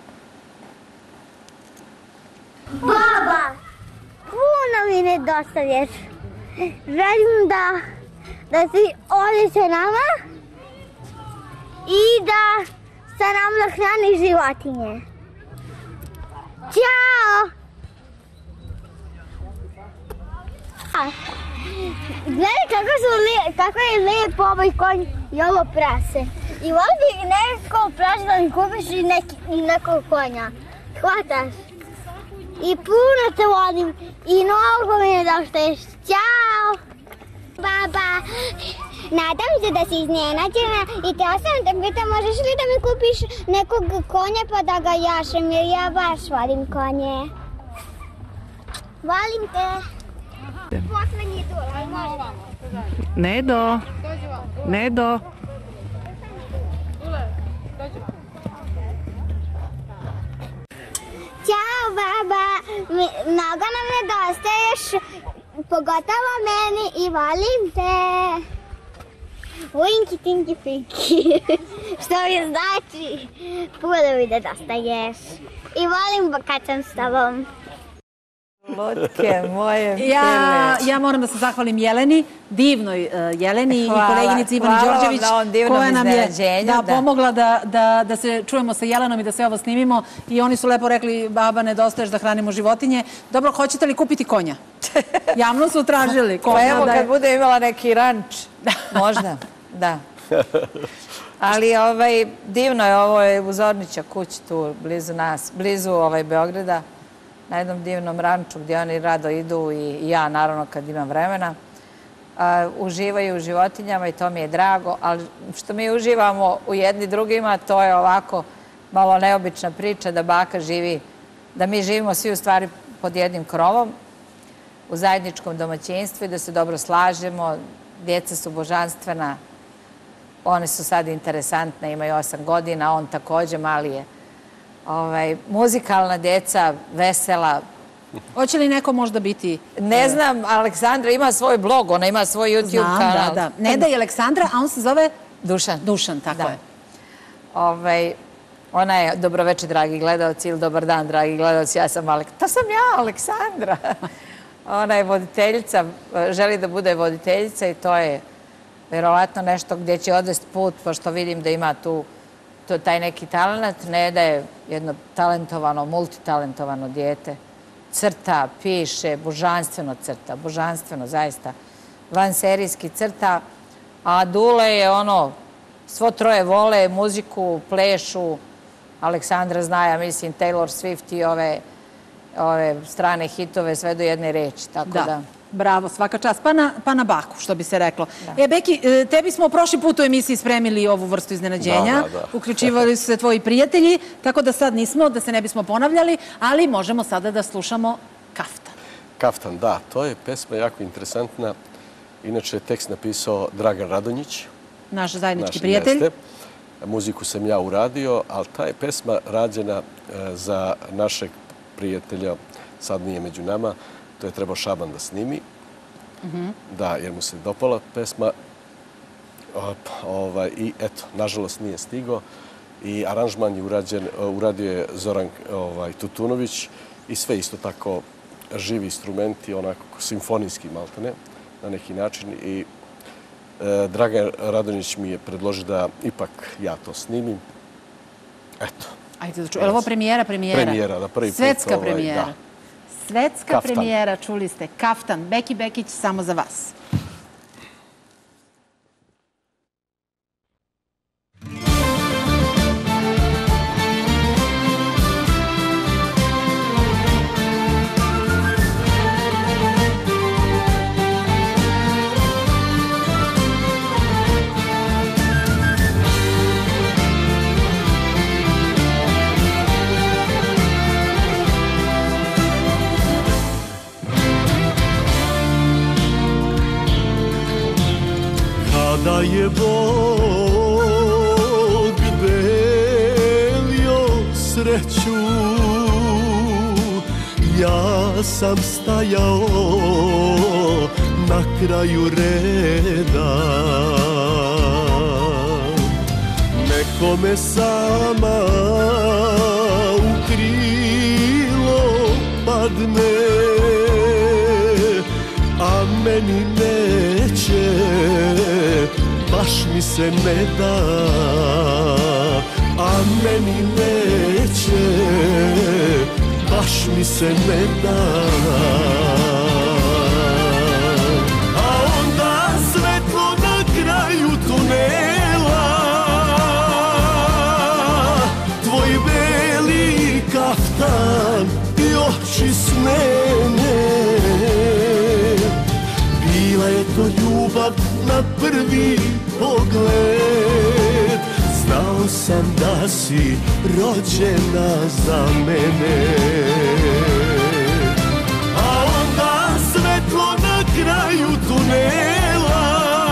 Baba, puno mi nedostaješ. Želim da si ovdje sa nama i da sa nama hraniš životinje. Ćao! Gledaj kako je lijep ovaj konj i ovo prase. I ovdje neko prase da mi kupiš i nekog konja. Hvataš. I puno te volim i mnogo mi nedostaješ. Ćao! Baba, nadam se da si iznenađena i htjela sam te pitam, možeš li da mi kupiš nekog konja pa da ga jašem, jer ja baš volim konje. Volim te. Poslednji tur, može. Nedo, Nedo. Ćao, baba. Mnogo nam nedostaješ, pogotovo meni i volim te. Winky, tinky, pinky. Što mi znači? Puno mi nedostaješ. I volim kad sam s tobom. Lutke moje pile. Ja moram da se zahvalim Jeleni, divnoj Jeleni i koleginici Ivani Đorđević, koja nam je pomogla da se čujemo sa Jelenom i da sve ovo snimimo. I oni su lepo rekli, baba, nedostaješ da hranimo životinje. Dobro, hoćete li kupiti konja? Javno su tražili konja. Pa evo, kad bude imala neki ranč, možda, da. Ali divno je, ovo je u Zornića kući tu, blizu nas, blizu Beograda. Na jednom divnom ranču gdje oni rado idu i ja, naravno, kad imam vremena. Uživaju u životinjama i to mi je drago, ali što mi uživamo u jedni drugima, to je ovako malo neobična priča da baka živi, da mi živimo svi u stvari pod jednim krovom, u zajedničkom domaćinstvu i da se dobro slažemo. Djeca su božanstvena, one su sad interesantne, imaju 8 godina, on također mali je. Muzikalna djeca, vesela. Hoće li neko možda biti... Ne znam, Aleksandra ima svoj blog, ona ima svoj YouTube kanal. Da. Neda i Aleksandra, a on se zove... Dušan. Dušan, tako je. Ona je dobroveče, dragi gledalci, ili dobar dan, dragi gledalci, to sam ja, Aleksandra. Ona je voditeljica, želi da bude voditeljica i to je vjerovatno nešto gdje će odvesti put, pošto vidim da ima tu taj neki talent. Neda je jedno talentovano, multitalentovano dijete. Crta, piše, božanstveno crta, božanstveno, zaista. Vanserijski crta. A Dule je svo troje vole muziku, plešu. Aleksandra zna, ja mislim, Taylor Swift i ove strane hitove sve do jedne reči. Tako da... Bravo, svaka čast. Pa na baku, što bi se reklo. Beki, tebi smo prošli put u emisiji spremili ovu vrstu iznenađenja. Uključivali su se tvoji prijatelji, tako da sad nismo, da se ne bismo ponavljali, ali možemo sada da slušamo Kaftan. Kaftan, da, to je pesma jako interesantna. Inače je tekst napisao Dragan Radonjić. Naš zajednički prijatelj. Muziku sam ja uradio, ali ta je pesma rađena za našeg prijatelja, sad nije među nama, to je trebao Šaban da snimi. Da, jer mu se dopala pesma. I eto, nažalost nije stigao. I aranžman je uradio je Zoran Tutunović i sve isto tako živi instrumenti, onako simfonijski maltene, na neki način. I Dragan Radonjić mi je predložio da ipak ja to snimim. Eto. Ajde da čujem. Je li ovo premijera? Premijera, da prvi put. Svetska premijera. Svetska premijera, čuli ste. Kaftan, Beki Bekić, samo za vas. Da je Bog delio sreću, ja sam stajao na kraju reda. Nekome sama u krilo padne, a meni neće, baš mi se ne da, a meni neće, baš mi se ne da. A onda svetlo na kraju tunela, tvoj beli kaftan i oči snene. Bila je to ljubav na prvi pogled, znao sam da si rođena za mene. A onda svetlo na kraju tunela,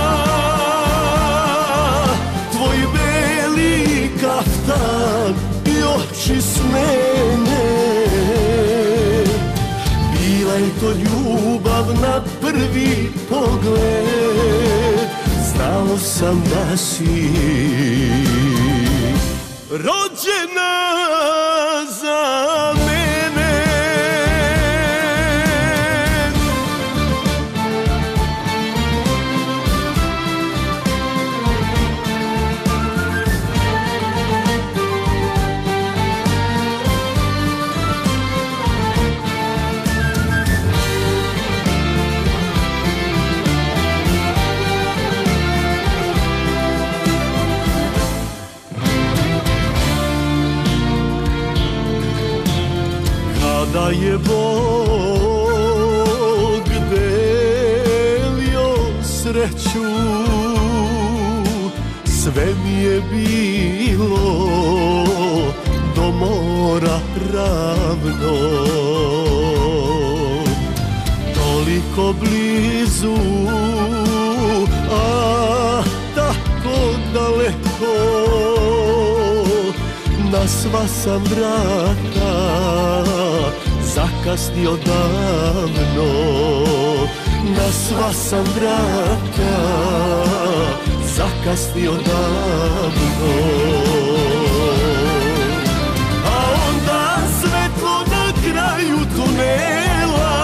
tvoj beli kaftan i oči snene. Bila je to ljubav na prvi pogled, znao sam da si rođena za mene. Da je Bog delio sreću, sve mi je bilo do mora ravno. Toliko blizu, a tako daleko, na sva sam vrata zakasnio davno, na sva sam vrata zakasnio davno. A onda svetlo na kraju tunela,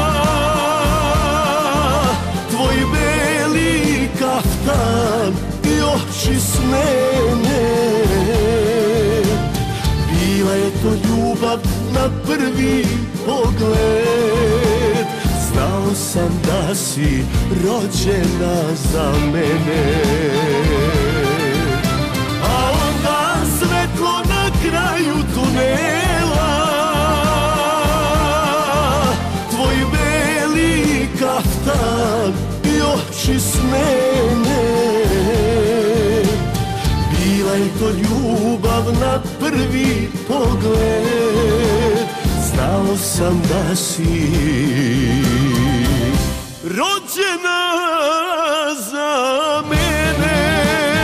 tvoj beli kaftan i oči snene. Bila je to ljubav na prvi pogled, znao sam da si rođena za mene. A onda svetlo na kraju tunela, tvoj beli kaftan noći smene. Bila je to ljubav na prvi pogled, znao sam da si rođena za mene.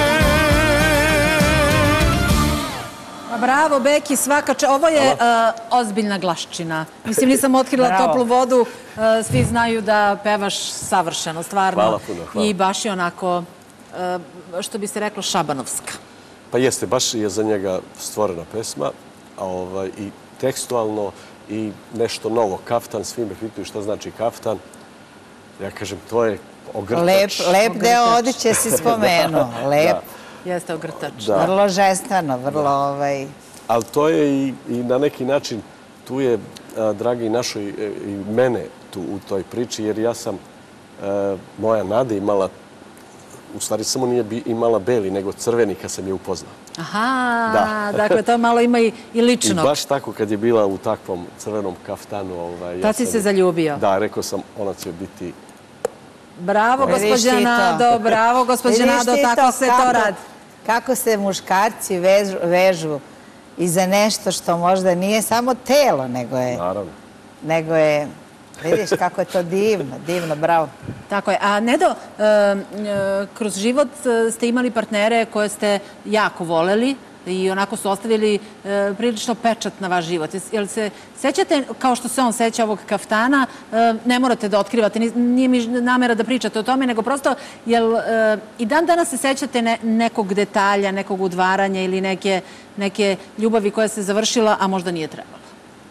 Bravo, Beki, svaka čast. Ovo je ozbiljna glaščina. Mislim, nisam otkrila toplu vodu. Svi znaju da pevaš savršeno, stvarno. Hvala puno, hvala. I baš je onako, što bi se reklo, šabanovska. Pa jeste, baš je za njega stvorena pesma i tekstualno i nešto novo. Kaftan, svi me pitaju šta znači kaftan. Ja kažem, to je ogrtač. Lep deo odeće si spomenuo. Lep. Jeste ogrtač. Vrlo žestveno, vrlo... Ali to je i na neki način, tu je, dragi našoj, i mene tu u toj priči, jer ja sam, moja Nada imala, u stvari samo nije imala beli, nego crveni kad sam je upoznao. Aha, dakle to malo ima i ličnog. I baš tako kad je bila u takvom crvenom kaftanu. Tad si se zaljubio. Da, rekao sam, ona će biti... Bravo, gospođa Nado, bravo, gospođa Nado, tako se to radi. Kako se muškarci vežu i za nešto što možda nije samo telo, nego je, vidiš kako je to divno, bravo. Tako je. A Nedo, kroz život ste imali partnere koje ste jako voleli i onako su ostavili prilično pečat na vaš život. Jel se sećate, kao što se on seća ovog kaftana, ne morate da otkrivate, nije mi namera da pričate o tome, nego prosto, jel i dan danas se sećate nekog detalja, nekog udvaranja ili neke ljubavi koja se završila, a možda nije trebala?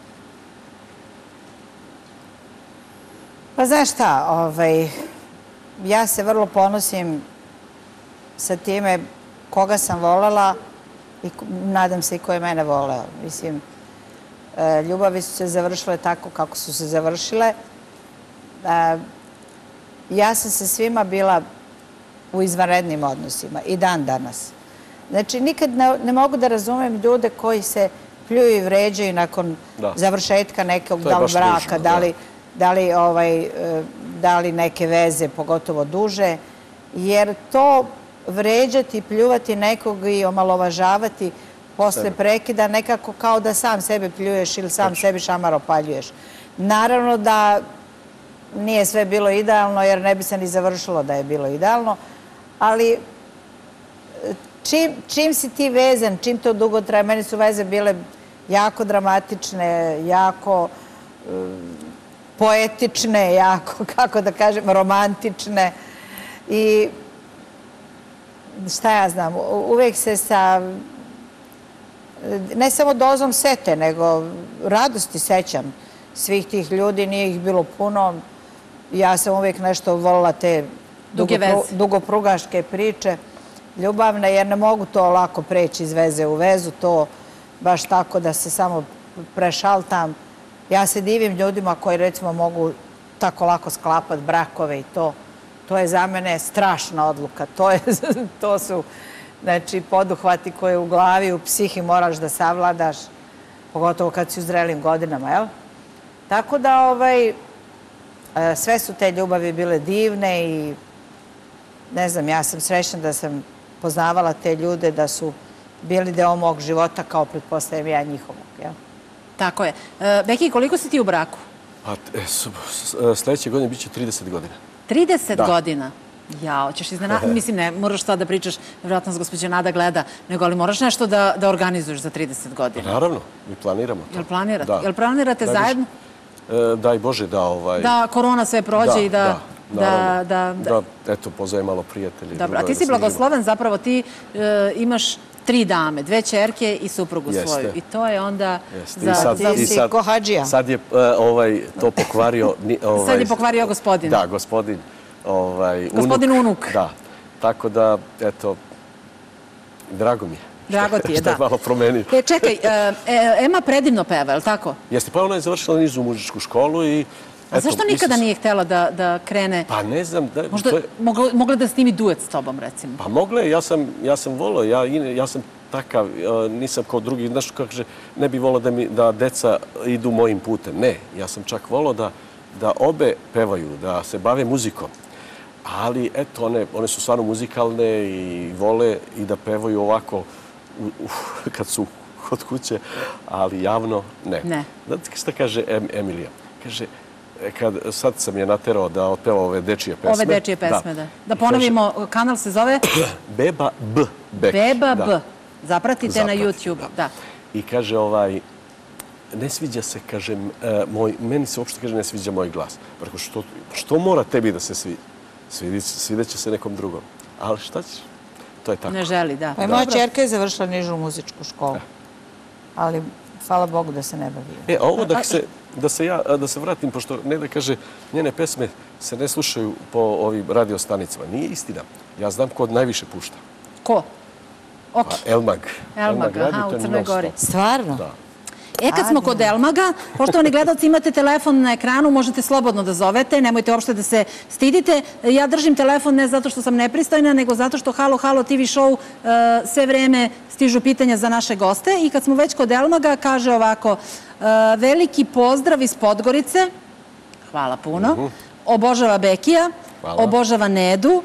Pa znaš šta, ja se vrlo ponosim sa time koga sam volela i nadam se i ko je mene voleo. Mislim, ljubavi su se završile tako kako su se završile. Ja sam sa svima bila u izvanrednim odnosima i dan danas. Znači, nikad ne mogu da razumem ljude koji se pljuju i vređaju nakon završetka nekog braka, da li neke veze, pogotovo duže, jer to vređati, pljuvati nekog i omalovažavati posle prekida nekako kao da sam sebe pljuješ ili sam sebi šamar opaljuješ. Naravno da nije sve bilo idealno jer ne bi se ni završilo da je bilo idealno, ali čim si ti vezan, čim to dugo traje, meni su veze bile jako dramatične, jako poetične, jako, kako da kažem, romantične i šta ja znam, uvek se sa ne samo dozom sete, nego radosti sećam svih tih ljudi, nije ih bilo puno. Ja sam uvek nešto volila te dugoprugaške priče, ljubavne, jer ne mogu to lako preći iz veze u vezu, to baš tako da se samo prešaltam. Ja se divim ljudima koji recimo mogu tako lako sklapati brakove i to. To je za mene strašna odluka. To su poduhvati koje u glavi, u psihi moraš da savladaš, pogotovo kad si u zrelim godinama, jel? Tako da sve su te ljubavi bile divne i ne znam, ja sam srećna da sam poznavala te ljude, da su bili deo mog života kao pretpostavljam ja njihovog, jel? Tako je. Beki, koliko si ti u braku? Sljedeće godine bit će 30 godina. 30 godina? Jao, ćeš iznenaditi, mislim, ne moraš sad da pričaš, vjerojatno s gospođa Nada gleda, nego ali moraš nešto da organizuješ za 30 godina. Naravno, mi planiramo to. Jel planirate? Jel planirate zajedno? Daj Bože da... Da korona sve prođe i da... Da, eto, pozove malo prijatelji. Dobro, a ti si blagosloven, zapravo ti imaš 3 dame, 2 ćerke i suprugu svoju. I to je onda... Ti si ko hadžija. Sad je to pokvario... Sad je pokvario gospodin. Da, gospodin. Gospodin unuk. Da, tako da, eto, drago mi je. Drago ti je, da. Što je malo promenio. Čekaj, Ema predivno peva, je li tako? Jeste, pa ona je završila nižu muzičku školu i... A zašto nikada nije htjela da krene? Pa ne znam. Možda mogla da snimi duet s tobom, recimo? Pa mogla je, ja sam volao, ja sam takav, nisam kao drugi, znaš kako kaže, ne bi volao da deca idu mojim putem. Ne, ja sam čak volao da obe pevaju, da se bave muzikom. Ali, eto, one su stvarno muzikalne i vole i da pevaju ovako kad su kod kuće, ali javno ne. Znate šta kaže Emilija? Kaže, sad sam je naterao da otpeva ove dečije pesme. Ove dečije pesme, da. Da ponovimo, kanal se zove? Beba B. Beba B. Zapratite na YouTube. Da. I kaže, ne sviđa se, kaže, meni se uopšte, kaže, ne sviđa moj glas. Preko što mora tebi da se sviđa? Svideće se nekom drugom. Ali šta ćeš? To je tako. Ne želi, da. Pa i moja čerka je završila nižu muzičku školu. Ali, hvala Bogu da se ne bavi. Ovo da se vratim, pošto Neda kaže, njene pesme se ne slušaju po ovim radiostanicama. Nije istina. Ja znam ko najviše pušta. Ko? Elmag. Elmag, aha, u Crnoj Gori. Stvarno? Da. Kad smo kod Elmaga, poštovani gledalci, imate telefon na ekranu, možete slobodno da zovete, nemojte uopšte da se stidite. Ja držim telefon ne zato što sam nepristojna, nego zato što Halo Halo TV show sve vreme stižu pitanja za naše goste. I kad smo već kod Elmaga, kaže ovako, veliki pozdrav iz Podgorice, hvala puno, obožava Bekija, obožava Nedu,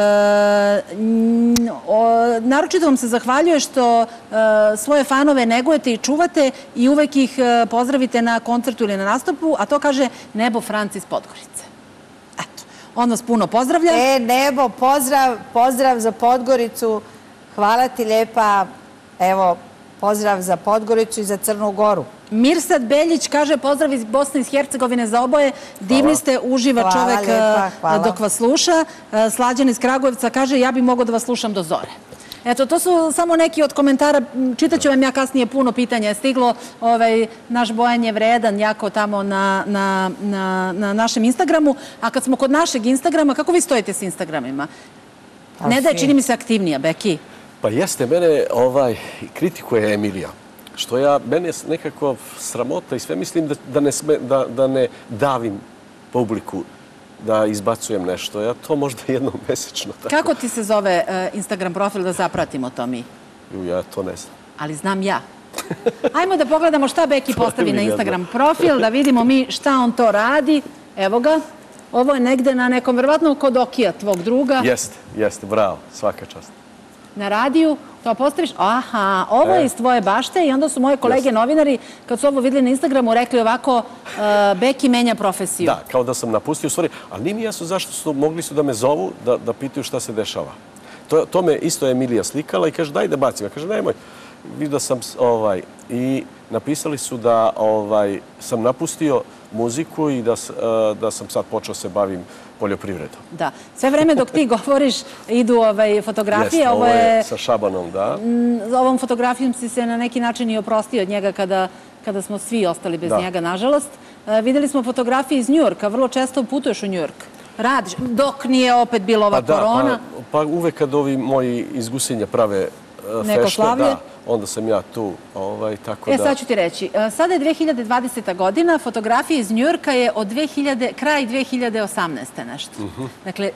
naročito vam se zahvaljuje što svoje fanove negujete i čuvate i uvek ih pozdravite na koncertu ili na nastupu, a to kaže Nebo Franc iz Podgorice. Eto, on vas puno pozdravlja. Nebo, pozdrav za Podgoricu, hvala ti lijepa, evo, pozdrav za Podgoricu i za Crnu Goru. Mirsad Beljić kaže pozdrav iz Bosne i Hercegovine za oboje. Divni ste, uživa čovek dok vas sluša. Slađan iz Kragujevca kaže ja bih mogao da vas slušam do zore. Eto, to su samo neki od komentara. Čitaću vam ja kasnije, puno pitanja je stiglo. Naš Bojan je vredan jako tamo na našem Instagramu. A kad smo kod našeg Instagrama, kako vi stojite s Instagramima? Ne da je, čini mi se, aktivnija, Beki. Pa jeste, mene kritikuje Emilija. Što mene je nekako sramota i sve mislim da ne davim publiku, da izbacujem nešto. Ja to možda jednom mesečno. Kako ti se zove Instagram profil da zapratimo to mi? Ja to ne znam. Ali znam ja. Ajmo da pogledamo šta Beki postavi na Instagram profil, da vidimo mi šta on to radi. Evo ga. Ovo je negde na nekom, verovatno kod Okija, tvog druga. Jeste, bravo, svaka čast. Na radiju, to postaviš, aha, ovo je iz tvoje bašte i onda su moje kolege novinari, kad su ovo videli na Instagramu, rekli ovako, Beki menja profesiju. Da, kao da sam napustio, u stvari, ali nije mi jasno zašto mogli su da me zovu, da pitaju šta se dešava. To me isto Emilija slikala i kaže, daj da bacim. Ja kaže, nemoj, vidio sam, i napisali su da sam napustio muziku i da sam sad počeo se bavim poljoprivredom. Da. Sve vreme dok ti govoriš idu fotografije. Jeste, ovo je sa Šabanom, da. Ovom fotografijom si se na neki način i oprostio od njega kada smo svi ostali bez njega, nažalost. Videli smo fotografije iz Njujorka. Vrlo često putuješ u Njujork. Radiš, dok nije opet bila ova korona. Pa uvek kad ovi moji iz Gusinja prave fešte, da, onda sam ja tu, tako da... Sad ću ti reći, sada je 2020. godina, fotografija iz Njujorka je od kraj 2018. nešto. Dakle,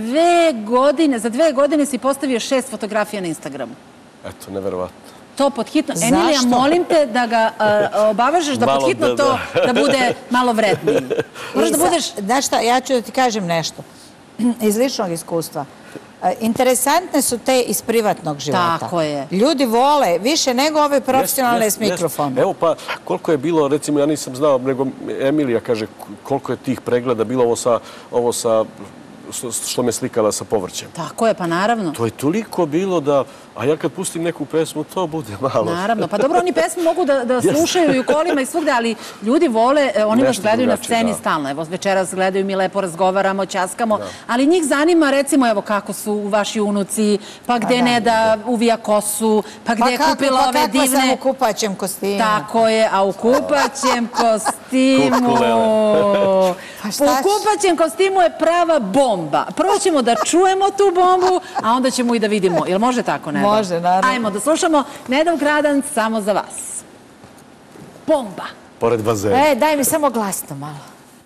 za 2 godine si postavio 6 fotografija na Instagramu. Eto, neverovatno. To pod hitno... Emilija, molim te da ga obavežeš da pod hitno to da bude malo vredniji. Možeš da budeš... Znaš šta, ja ću da ti kažem nešto iz ličnog iskustva. Interesantne su te iz privatnog života. Tako je. Ljudi vole više nego ove profesionalne s mikrofonom. Evo pa koliko je bilo, recimo ja nisam znao, nego Emilija kaže koliko je tih pregleda bilo ovo sa što me slikala sa povrćem. Tako je, pa naravno. To je toliko bilo da, a ja kad pustim neku pesmu, to bude malo. Naravno, pa dobro, oni pesmu mogu da slušaju i u kolima i svugde, ali ljudi vole, oni vas gledaju na sceni stalno. Evo, večeras gledaju, mi lepo razgovaramo, ćaskamo, ali njih zanima, recimo, evo, kako su vaši unuci, pa gde Neda uvija kosu, pa gde je kupila ove divne... Pa kako sam u kupaćem kostimu. Tako je, a u kupaćem kostimu... U kupaćem kostimu je prava bomba. Prvo ćemo da čujemo tu bombu, a onda ćemo i da vidimo. Jel može tako, Neda? Može, naravno. Ajmo da slušamo Neda Ukradanc samo za vas. Bomba. Pored bazena. Daj mi samo glasno malo.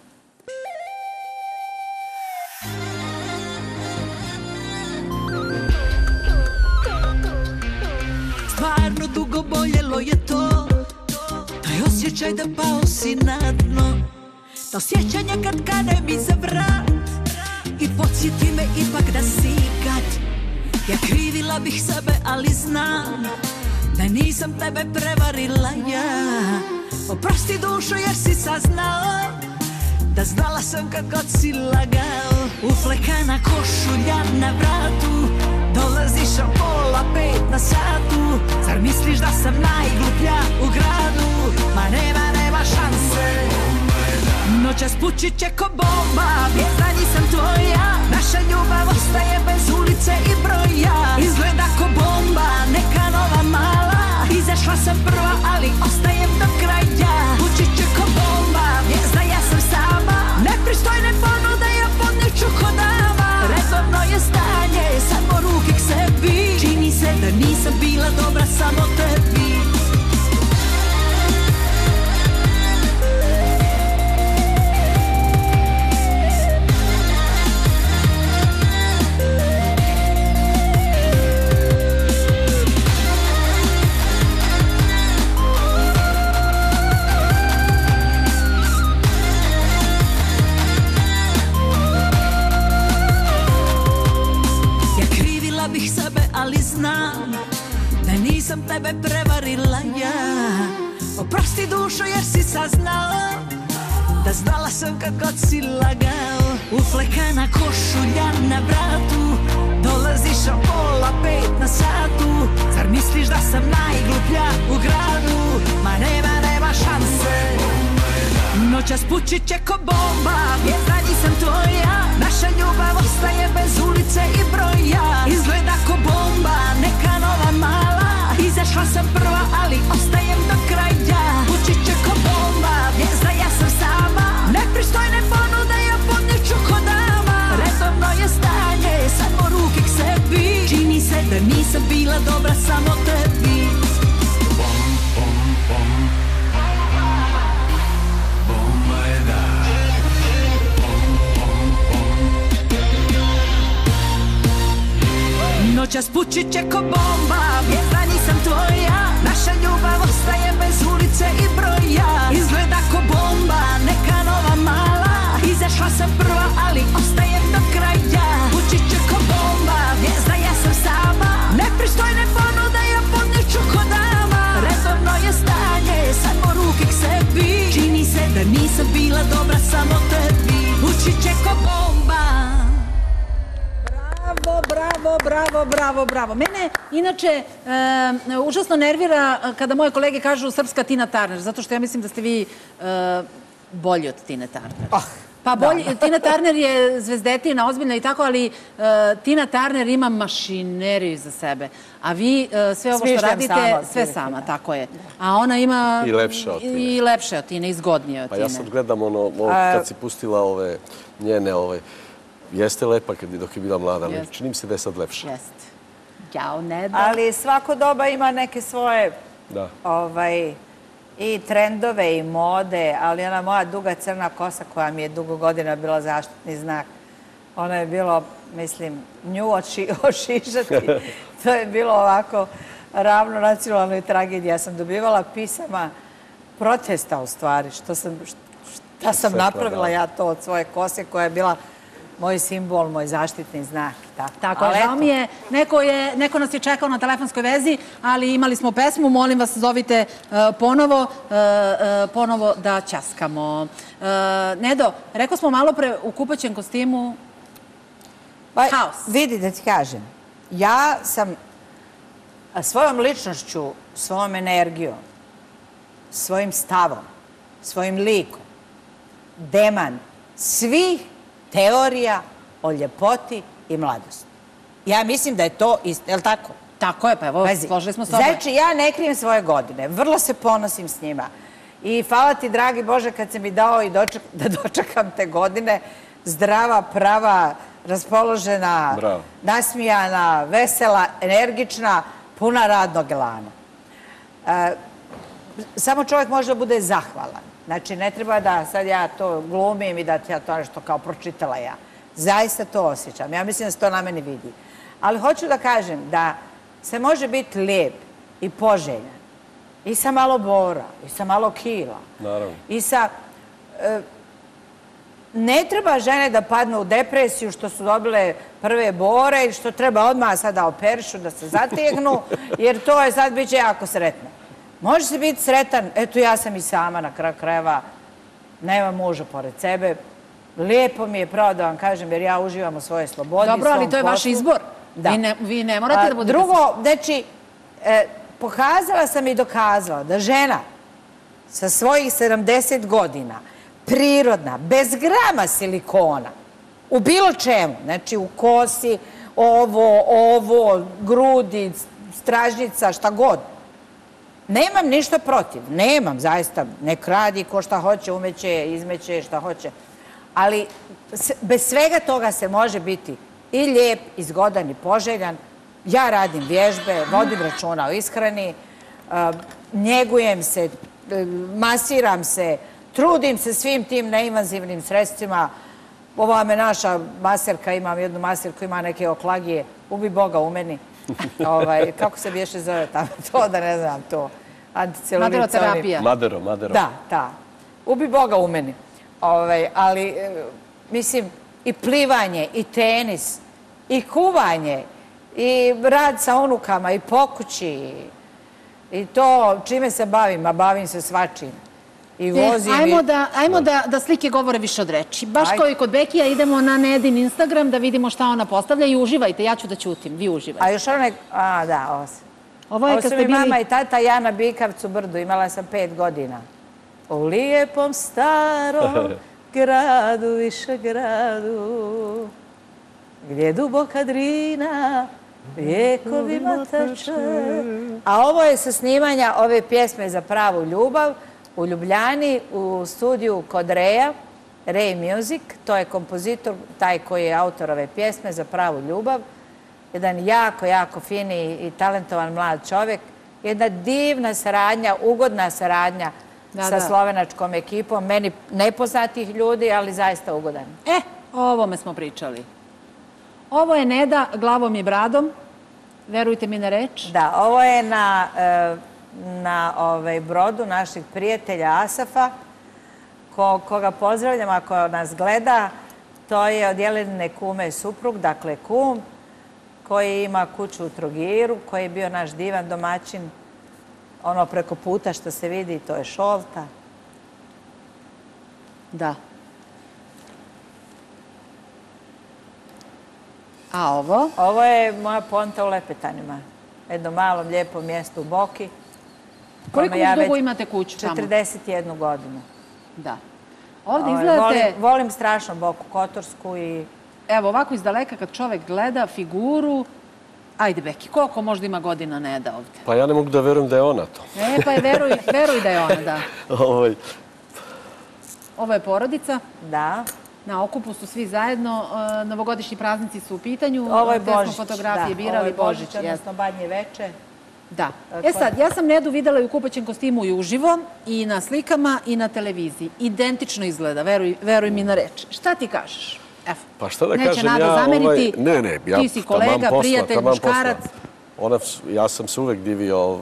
Stvarno dugo boljelo je to, taj osjećaj da pao si na dno, to sjećanje kad kane mi za vrat i podsjeti me ipak da si kad. Ja krivila bih sebe, ali znam da nisam tebe prevarila ja. Oprosti dušo jer si saznao da znala sam kad god si lagao. Uflekana košulja na vratu, dolaziš o 4:30 na satu. Zar misliš da sam najgluplja u gradu? Ma nema šanse. Noćas pući će ko bomba, vjetra nisam tvoja. Naša ljubav ostaje bez ulice i broja. Izgleda ko bomba, neka nova mala. Izašla sam prva, ali ostajem do kraja. Pući će ko bomba, vjezda ja sam sama. Nepristojne ponude ja podneću ko dama. Redovno je stanje, samo ruke k sebi. Čini se da nisam bila dobra samo tebi. Bih sebe, ali znam da nisam tebe prevarila ja. Oprosti dušo jer si saznao da znala sam kad god si lagao. Uflekana košulja na vratu, dolaziš o 4:30 na satu. Zar misliš da sam najgluplja u gradu? Ma nema šanse. Noćas pući će ko bomba, vjetra nisam tvoja. Naša ljubav ostaje bez ulice i broja. Izgleda ko bomba, neka nova mala. Izašla sam prva, ali ostajem do kraja. Pući će ko bomba, vjezda ja sam sama. Nepristojne ponude ja podneću ko dama. Redovno je stanje, samo ruke k sebi. Čini se da nisam bila dobra samo tebi. Noćas pući će ko bomba, vjetra nisam tvoja. Naša ljubav ostaje bez ulice i broja. Izgleda ko bomba, neka nova mala. Izašla sam prva, ali ostajem do kraja. Pući će ko bomba, vjezda ja sam sama. Nepristojne ponude ja podneću ko dama. Redovno je stanje, samo ruke k sebi. Čini se da nisam bila dobra samo tebi. Pući će ko bomba. Bravo. Mene, inače, užasno nervira kada moje kolege kažu srpska Tina Turner, zato što ja mislim da ste vi bolji od Tine Turner. Pa bolji, Tina Turner je zvezdetina, ozbiljna i tako, ali Tina Turner ima mašineriju za sebe. A vi sve ovo što radite, sve sama, tako je. A ona ima... I lepše od Tine. I lepše od Tine, i zgodnije od Tine. Pa ja sad gledam ono, kad si pustila ove njene, jeste lepa dok je bila mlada, ali čini mi se da je sad lepša. Jeste. Jao, ne da. Ali svako doba ima neke svoje i trendove i mode, ali ona moja duga crna kosa koja mi je dugo godina bila zaštitni znak, ona je bilo, mislim, nju ošišati. To je bilo ovako ravno nacionalnoj tragediji. Ja sam dobivala pisama protesta u stvari, šta sam napravila ja to od svoje kose koja je bila moj simbol, moj zaštitni znak. Tako je, žao mi je. Neko nas je čekao na telefonskoj vezi, ali imali smo pesmu. Molim vas, zovite ponovo da ćaskamo. Nedo, rekao smo malo pre u kupaćem kostimu haos. Vidi da ti kažem, ja sam svojom ličnošću, svojom energijom, svojim stavom, svojim likom, demant svih teorija o ljepoti i mladosti. Ja mislim da je to isto, je li tako? Tako je, pa evo, složili smo s oboje. Znači, ja ne krijem svoje godine, vrlo se ponosim s njima. I hvala ti, dragi Bože, kad si mi dao i da dočekam te godine, zdrava, prava, raspoložena, nasmijana, vesela, energična, puna radnog elana. Samo čovjek može da bude zahvalan. Znači, ne treba da sad ja to glumim i da ja to nešto kao pročitala ja. Zaista to osjećam. Ja mislim da se to na meni vidi. Ali hoću da kažem da se može biti lijep i poželjan i sa malo bora, i sa malo kila. Naravno. I sa ne treba žene da padnu u depresiju što su dobile prve bore i što treba odmah sad da operišu, da se zategnu, jer to je sad biće jako sretno. Može se biti sretan, eto ja sam i sama na kraju krajeva, nema muža pored sebe. Lijepo mi je pravo da vam kažem, jer ja uživam u svojoj slobodi. Dobro, ali to je vaš izbor. Vi ne morate da budete... Drugo, znači, pokazala sam i dokazala da žena sa svojih 70 godina, prirodna, bez grama silikona, u bilo čemu, znači u kosi, ovo, grudi, stražnjica, šta god, nemam ništa protiv, nemam zaista, nek radi ko šta hoće, umeće, izmeće, šta hoće. Ali bez svega toga se može biti i lijep, i zgodan, i poželjan. Ja radim vježbe, vodim računa o ishrani, njegujem se, masiram se, trudim se svim tim neinvazivnim sredstvima. Ova me naša maserka, imam jednu maserku, ima neke oklagije, ubi Boga u meni. Kako se bješe zove tamo to, da ne znam to. Maderoterapija. Madero. Da. Ubi Boga u meni. Ali, mislim, i plivanje, i tenis, i kuvanje, i rad sa unukama, i pokući, i to čime se bavim, a bavim se svačim. I vozim... Ajmo da slike govore više od reči. Baš kao i kod Bekija, idemo na Nedin Instagram da vidimo šta ona postavlja i uživajte, ja ću da ćutim, vi uživajte. A još ona... da, ovo su mi mama i tata, ja na Bikavcu brdu, imala sam 5 godina. U lijepom starom gradu, više gradu, gdje duboka Drina vijekovima teče. A ovo je sa snimanja ove pjesme Za pravu ljubav u Ljubljani, u studiju kod Reja, Ray Music. To je kompozitor, taj koji je autor ove pjesme Za pravu ljubav. Jedan jako fini i talentovan mlad čovjek. Jedna divna saradnja, ugodna saradnja sa slovenačkom ekipom. Meni nepoznatih ljudi, ali zaista ugodan. O ovome smo pričali. Ovo je Neda glavom i bradom. Verujte mi na reč. Da, ovo je na brodu naših prijatelja Asafa, koga pozdravljam ako nas gleda. To je od Jelenine kume suprug, dakle kum, koji ima kuću u Trogiru, koji je bio naš divan domaćin. Ono preko puta što se vidi, to je Šolta. Da. A ovo? Ovo je moja ponta u Lepetanima. Jedno malom, lijepom mjestu u Boki. Koliko dugo imate kuću tamo? 41 godinu. Da. Ovdje izgledate... Volim strašno Boku Kotorsku i... Evo, ovako iz daleka kad čovjek gleda figuru... Ajde, Beki, koliko možda ima godina Neda ovdje? Pa ja ne mogu da verujem da je ona to. Pa veruj da je ona, da. Ovo je porodica. Da. Na okupu su svi zajedno. Novogodišnji praznici su u pitanju. Ovo je Božić. Te smo fotografije birali. Božić, odnosno Badnje veče. Da. Sad, ja sam Nedu videla i u kupaćem kostimu i uživo, i na slikama, i na televiziji. Identično izgleda, veruj mi na reč. Šta ti kažeš? Pa šta da kažem, neće Nada zameriti. Ne, ti si kolega, prijatelj, muškarac. Ja sam se uvek divio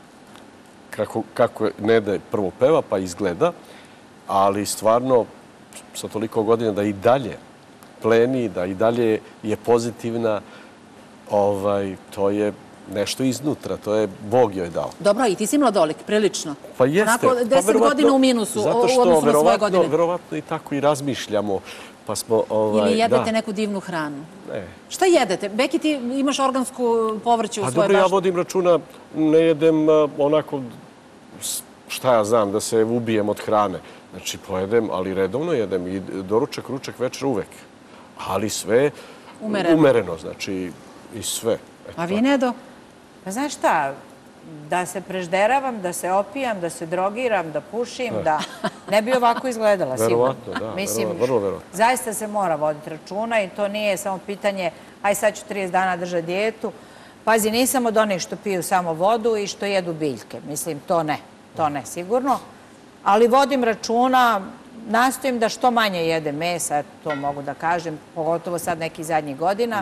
kako Neda prvo peva pa izgleda, ali stvarno sa toliko godina da i dalje pleni, da i dalje je pozitivna, to je nešto iznutra, to je Bog joj dao. Dobro, i ti si mladolik, prilično. Pa jeste. Onako 10 godina u minusu u odnosu na svoje godine. Zato što verovatno i tako i razmišljamo. Ili jedete neku divnu hranu. Ne. Šta jedete? Beki, ti imaš organsku povrće u svojoj bašti. Dobro, ja vodim računa, ne jedem onako, šta ja znam, da se ubijem od hrane. Znači, pojedem, ali redovno jedem i doručak, ručak, večer uvek. Ali sve umereno, znači i sve. A vi, Nedo? Pa znaš šta, da se prežderavam, da se opijam, da se drogiram, da pušim, da ne bi ovako izgledala sigurno. Verovatno, da, vrlo verovatno. Zaista se mora voditi računa i to nije samo pitanje, aj sad ću 30 dana držati dijetu. Pazi, nisam od onih što piju samo vodu i što jedu biljke. Mislim, to ne sigurno. Ali vodim računa, nastojim da što manje jedem mesa, to mogu da kažem, pogotovo sad nekih zadnjih godina.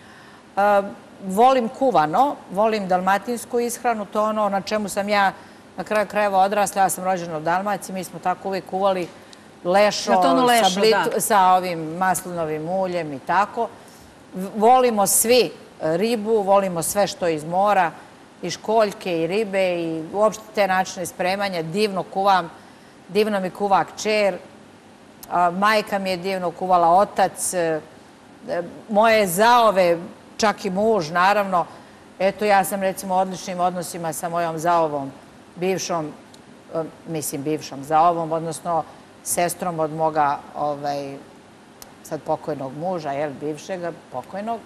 Volim kuvano, volim dalmatinsku ishranu, to ono na čemu sam ja na kraju krajeva odrasla. Ja sam rođena u Dalmaciji, mi smo tako uvijek kuvali lešo, sa ovim maslinovim uljem i tako. Volimo svi ribu, volimo sve što je iz mora, i školjke, i ribe, i uopšte te načine spremanja. Divno kuvam, divno mi kuva kćer, majka mi je divno kuvala, otac, moje zaove, čak i muž, naravno. Eto, ja sam recimo u odličnim odnosima sa mojom zaovom, bivšom, mislim bivšom zaovom, odnosno sestrom od moga sad pokojnog muža, bivšega, pokojnog.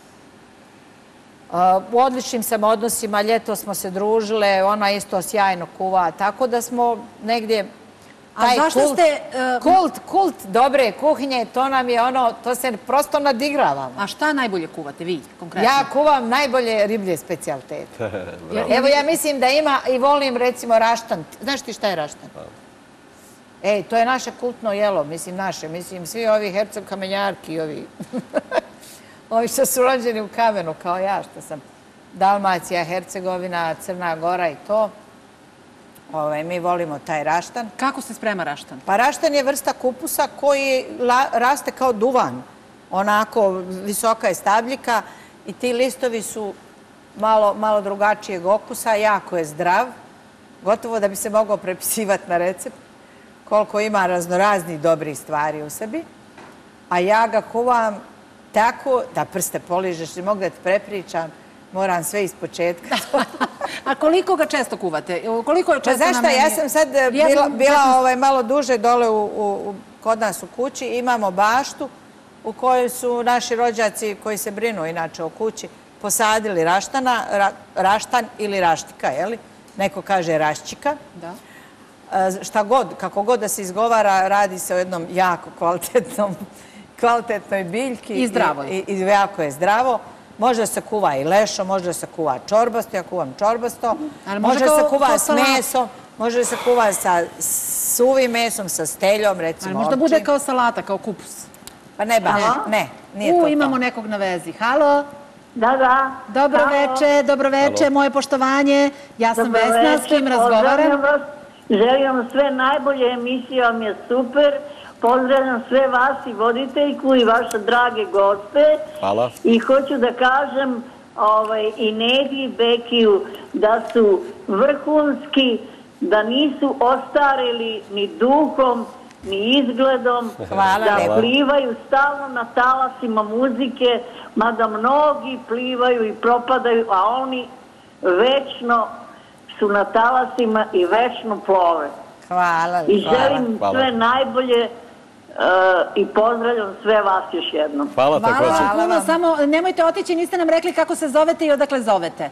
U odličnim sam odnosima, ljeto smo se družile, ona isto sjajno kuva, tako da smo negdje... A zašto ste... Kult dobre kuhinje, to nam je ono, to se prosto nadigravamo. A šta najbolje kuvate vi, konkretno? Ja kuvam najbolje riblje specijalitete. Evo, ja mislim da ima i volim recimo raštan. Znaš ti šta je raštan? Ej, to je naše kultno jelo, mislim, svi ovi Herceg Kamenjarki, ovi što su rođeni u kamenu, kao ja, što sam Dalmacija, Hercegovina, Crna Gora i to. Mi volimo taj raštan. Kako se sprema raštan? Pa raštan je vrsta kupusa koji raste kao duvan. Onako, visoka je stabljika i ti listovi su malo drugačijeg okusa, jako je zdrav. Gotovo da bi se mogao prepisivati na recept. Koliko ima raznoraznih dobrih stvari u sebi. A ja ga kuvam tako da prste poližeš i mogu da te prepričam. Moram sve iz početka. A koliko ga često kuvate? Pa znaš šta, ja sam sad bila malo duže dole kod nas u kući. Imamo baštu u kojoj su naši rođaci koji se brinu inače o kući posadili raštan ili raštika, jeli? Neko kaže rašćika. Šta god, kako god da se izgovara, radi se o jednom jako kvalitetnoj biljki. I zdravo je. I jako je zdravo. Može da se kuva i lešo, može da se kuva čorbasto, ja kuvam čorbasto. Može da se kuva s mesom, može da se kuva sa suvim mesom, sa steljom, recimo. Ali možda bude kao salata, kao kupus. Pa ne baš, ne, nije to to. Imamo nekog na vezi. Halo? Da. Dobro veče, moje poštovanje. Ja sam Vesna, s kim razgovaram? Želim vam sve najbolje, emisija vam je super. Pozdravljam sve vas i voditeljku i vaše drage goste. Hvala. I hoću da kažem i Nedi i Bekiju da su vrhunski, da nisu ostarili ni duhom, ni izgledom, da plivaju stalno na talasima muzike, mada mnogi plivaju i propadaju, a oni večno su na talasima i večno plove. Hvala. I želim sve najbolje i pozdravljam sve vas još jednom. Hvala također. Hvala puno, samo nemojte otići, niste nam rekli kako se zovete i odakle zovete.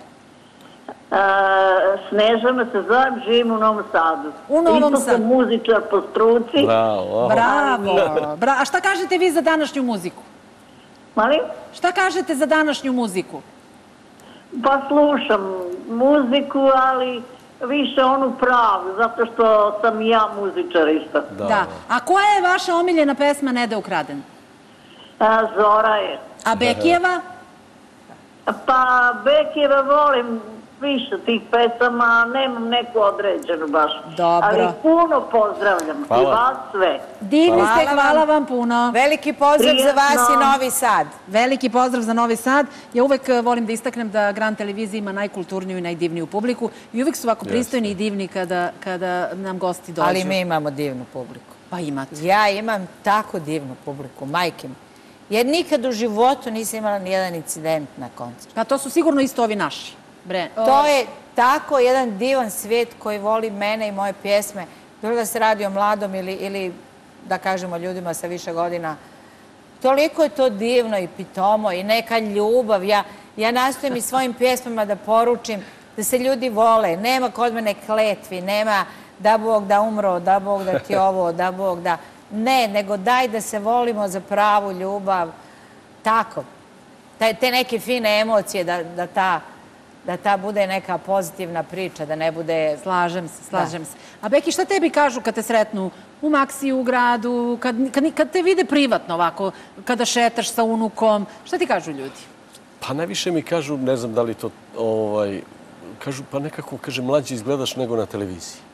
Snežana se zovem, živim u Novom Sadu. U Novom Sadu. Isto sam muzičar po struci. Bravo. A šta kažete vi za današnju muziku? Molim? Šta kažete za današnju muziku? Pa slušam muziku, ali više onu pravu, zato što sam i ja muzičar isto. Da. A koja je vaša omiljena pesma Nede Ukraden? Zora je. A Bekijeva? Pa Bekijeva volim više tih pesama, nemam neku određenu baš. Dobro. Ali puno pozdravljam i vas sve. Divni ste, hvala vam puno. Veliki pozdrav za vas i Novi Sad. Veliki pozdrav za Novi Sad. Ja uvek volim da istaknem da Grand Televizija ima najkulturniju i najdivniju publiku i uvek su ovako pristojni i divni kada nam gosti dođu. Ali mi imamo divnu publiku. Pa imate. Ja imam tako divnu publiku, majke mi. Jer nikad u životu nisam imala nijedan incident na koncertu. Pa to su sigurno isto ovi naši. To je tako jedan divan svijet koji voli mene i moje pjesme. Bilo da se radi o mladom ili da kažemo ljudima sa više godina. Toliko je to divno i pitomo i neka ljubav. Ja nastojim i svojim pjesmama da poručim da se ljudi vole. Nema kod mene kletvi, nema da Bog da umro, da Bog da ti ovo, da Bog da... Ne, nego daj da se volimo za pravu ljubav. Tako. Te neke fine emocije da ta bude neka pozitivna priča, da ne bude... Slažem se. A Beki, šta tebi kažu kad te sretnu u Maksiju, u gradu, kad te vide privatno ovako, kada šetaš sa unukom? Šta ti kažu ljudi? Pa najviše mi kažu, ne znam da li to... Kažu, pa nekako, kaže, mlađi izgledaš nego na televiziji.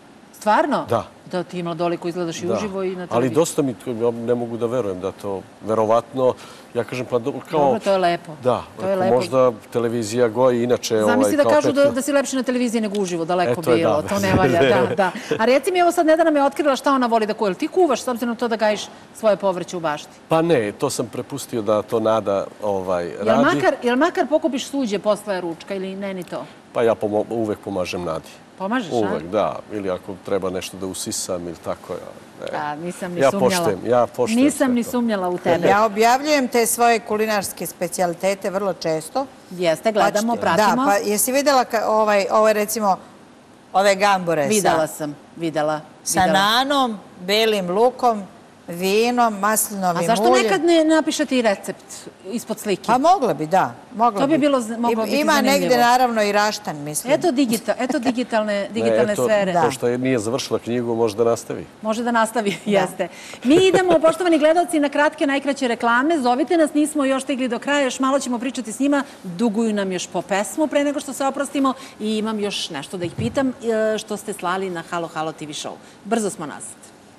Stvarno? Da. Da ti mladoliko izgledaš i uživo i na televiziji. Ali dosta mi, ja ne mogu da verujem da to, verovatno, ja kažem, pa kao... Dobro, to je lepo. Da, možda televizija goji, inače... Zamisli da kažu da si lepši na televiziji nego uživo, daleko bilo, to ne valja, da. A reci mi, evo sad Nedana me otkrila šta ona voli da kuva. Ti kuvaš, s obzirom na to da gajiš svoje povrće u bašti? Pa ne, to sam prepustio da to Nada radi. Jel makar pokupiš suđe posle ručka ili ne ni to? Pa ja uvek pomažem Nadi. Pomažeš, a? Uvek, da. Ili ako treba nešto da usisam ili tako. Nisam ni sumnjala. Ja poštujem. Nisam ni sumnjala u tebe. Ja objavljujem te svoje kulinarske specijalitete vrlo često. Jeste, gledamo, pratimo. Da, pa jesi videla ove recimo, ove gambore Videla. Sa nanom, belim lukom, vinom, maslinovim uljem. A zašto nekad ne napišete i recept ispod slike? Pa mogla bi, da. To bi moglo biti zanimljivo. Ima negde naravno i raštan, mislim. Eto digitalne sfere. Pošto nije završila knjigu, može da nastavi. Može da nastavi, jeste. Mi idemo, poštovani gledalci, na kratke, najkraće reklame. Zovite nas, nismo još stigli do kraja, još malo ćemo pričati s njima. Duguju nam još po pesmu pre nego što se oprostimo i imam još nešto da ih pitam što ste slali na Halo Halo TV show. Brzo smo nazad.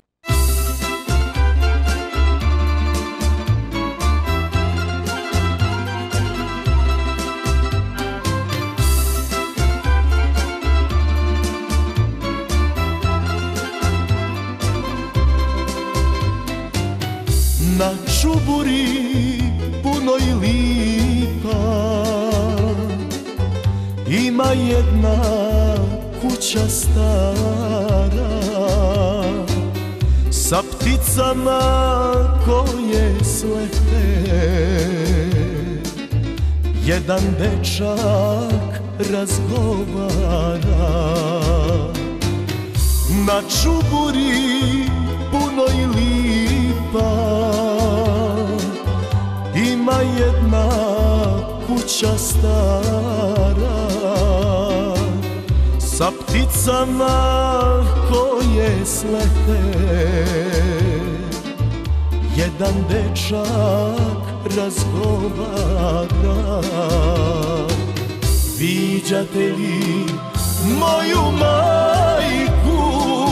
Na čuburi punoj lipa ima jedna kuća stara sa pticama koje slete. Jedan dečak razgovara na čuburi punoj lipa ima jedna kuća stara sa pticama koje slete. Jedan dečak razgovara: viđate li moju majku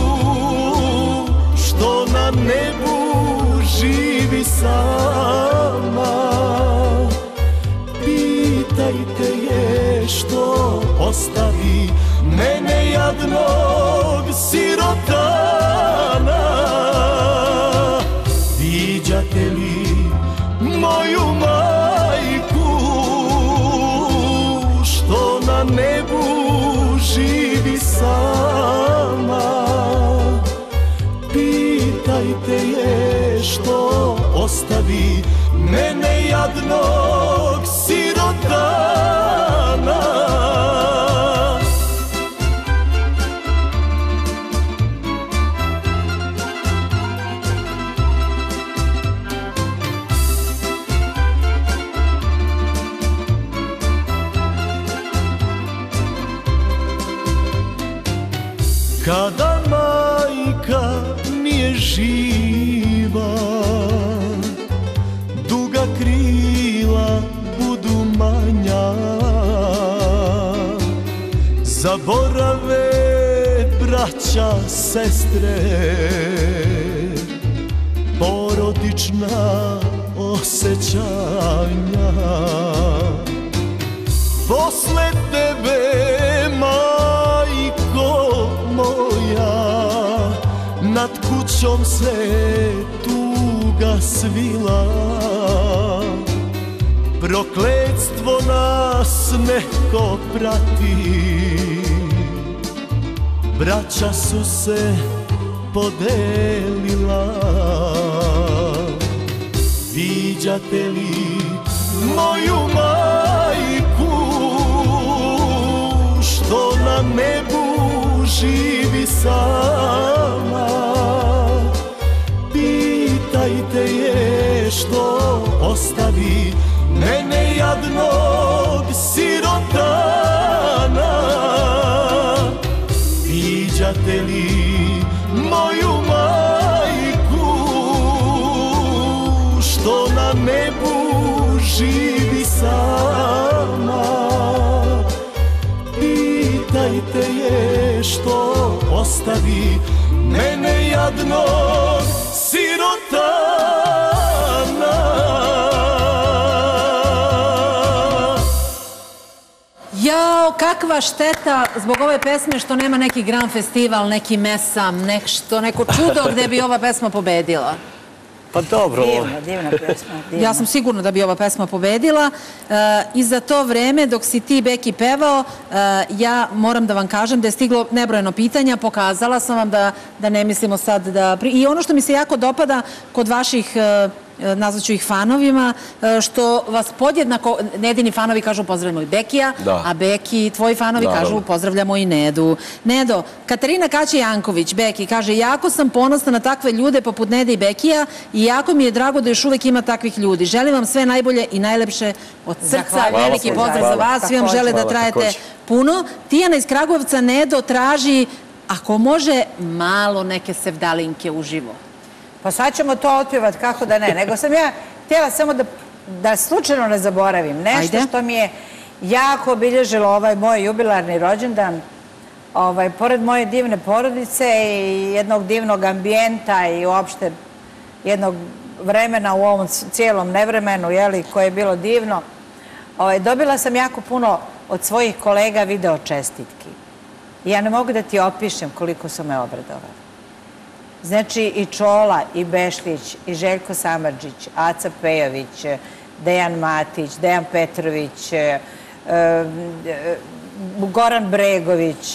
što na nebu živi sama? Pitajte je što ostavi mene jadnog sirotana. Viđate li moju majku što na nebu živi sama? Pitajte je što ostavi mene jadnog sirotana. Kada majka nije živa, duga krila budu manja. Zaborave braća, sestre, porodična osjećanja. Posle tebe, majko moja, nad kućom se tuga svila. Prokletstvo nas neko prati, braća su se podelila. Viđate li moju majku što na nebu živi sama? Pitajte je što ostavi mene jadnog sirotana. Viđate li moju majku što na nebu živi sama? Pitajte je nešto ostavi mene jadnog sirotana. Jao, kakva šteta zbog ove pesme što nema neki Grand Festival, neki Mesam, neko čudo gde bi ova pesma pobedila. Pa dobro. Divna pesma. Ja sam sigurna da bi ova pesma pobedila. I za to vreme, dok si ti, Beki, pevao, ja moram da vam kažem da je stiglo nebrojeno pitanja. Pokazala sam vam da ne mislimo sad da... I ono što mi se jako dopada kod vaših, nazvaću ih fanovima, što vas podjednako, Nedini fanovi kažu pozdravljamo i Bekija, a Beki, tvoji fanovi kažu pozdravljamo i Nedu. Nedo, Katarina Kaća-Janković, Beki, kaže, jako sam ponosna na takve ljude poput Nede i Bekija i jako mi je drago da još uvek ima takvih ljudi. Želim vam sve najbolje i najlepše od srca. Veliki pozdrav za vas, svi vam žele da trajete puno. Tijana iz Kragujevca, Nedo, traži, ako može, malo neke sevdalinke uživo. Pa sad ćemo to otpjevati, kako da ne. Nego sam ja htjela samo da slučajno ne zaboravim. Nešto što mi je jako obilježilo ovaj moj jubilarni rođendan. Pored moje divne porodice i jednog divnog ambijenta i uopšte jednog vremena u ovom cijelom nevremenu, koje je bilo divno, dobila sam jako puno od svojih kolega video čestitki. Ja ne mogu da ti opišem koliko su me obradovali. Znači i Čola, i Bešlić, i Željko Samardžić, Aca Pejović, Dejan Matić, Dejan Petrović, Goran Bregović.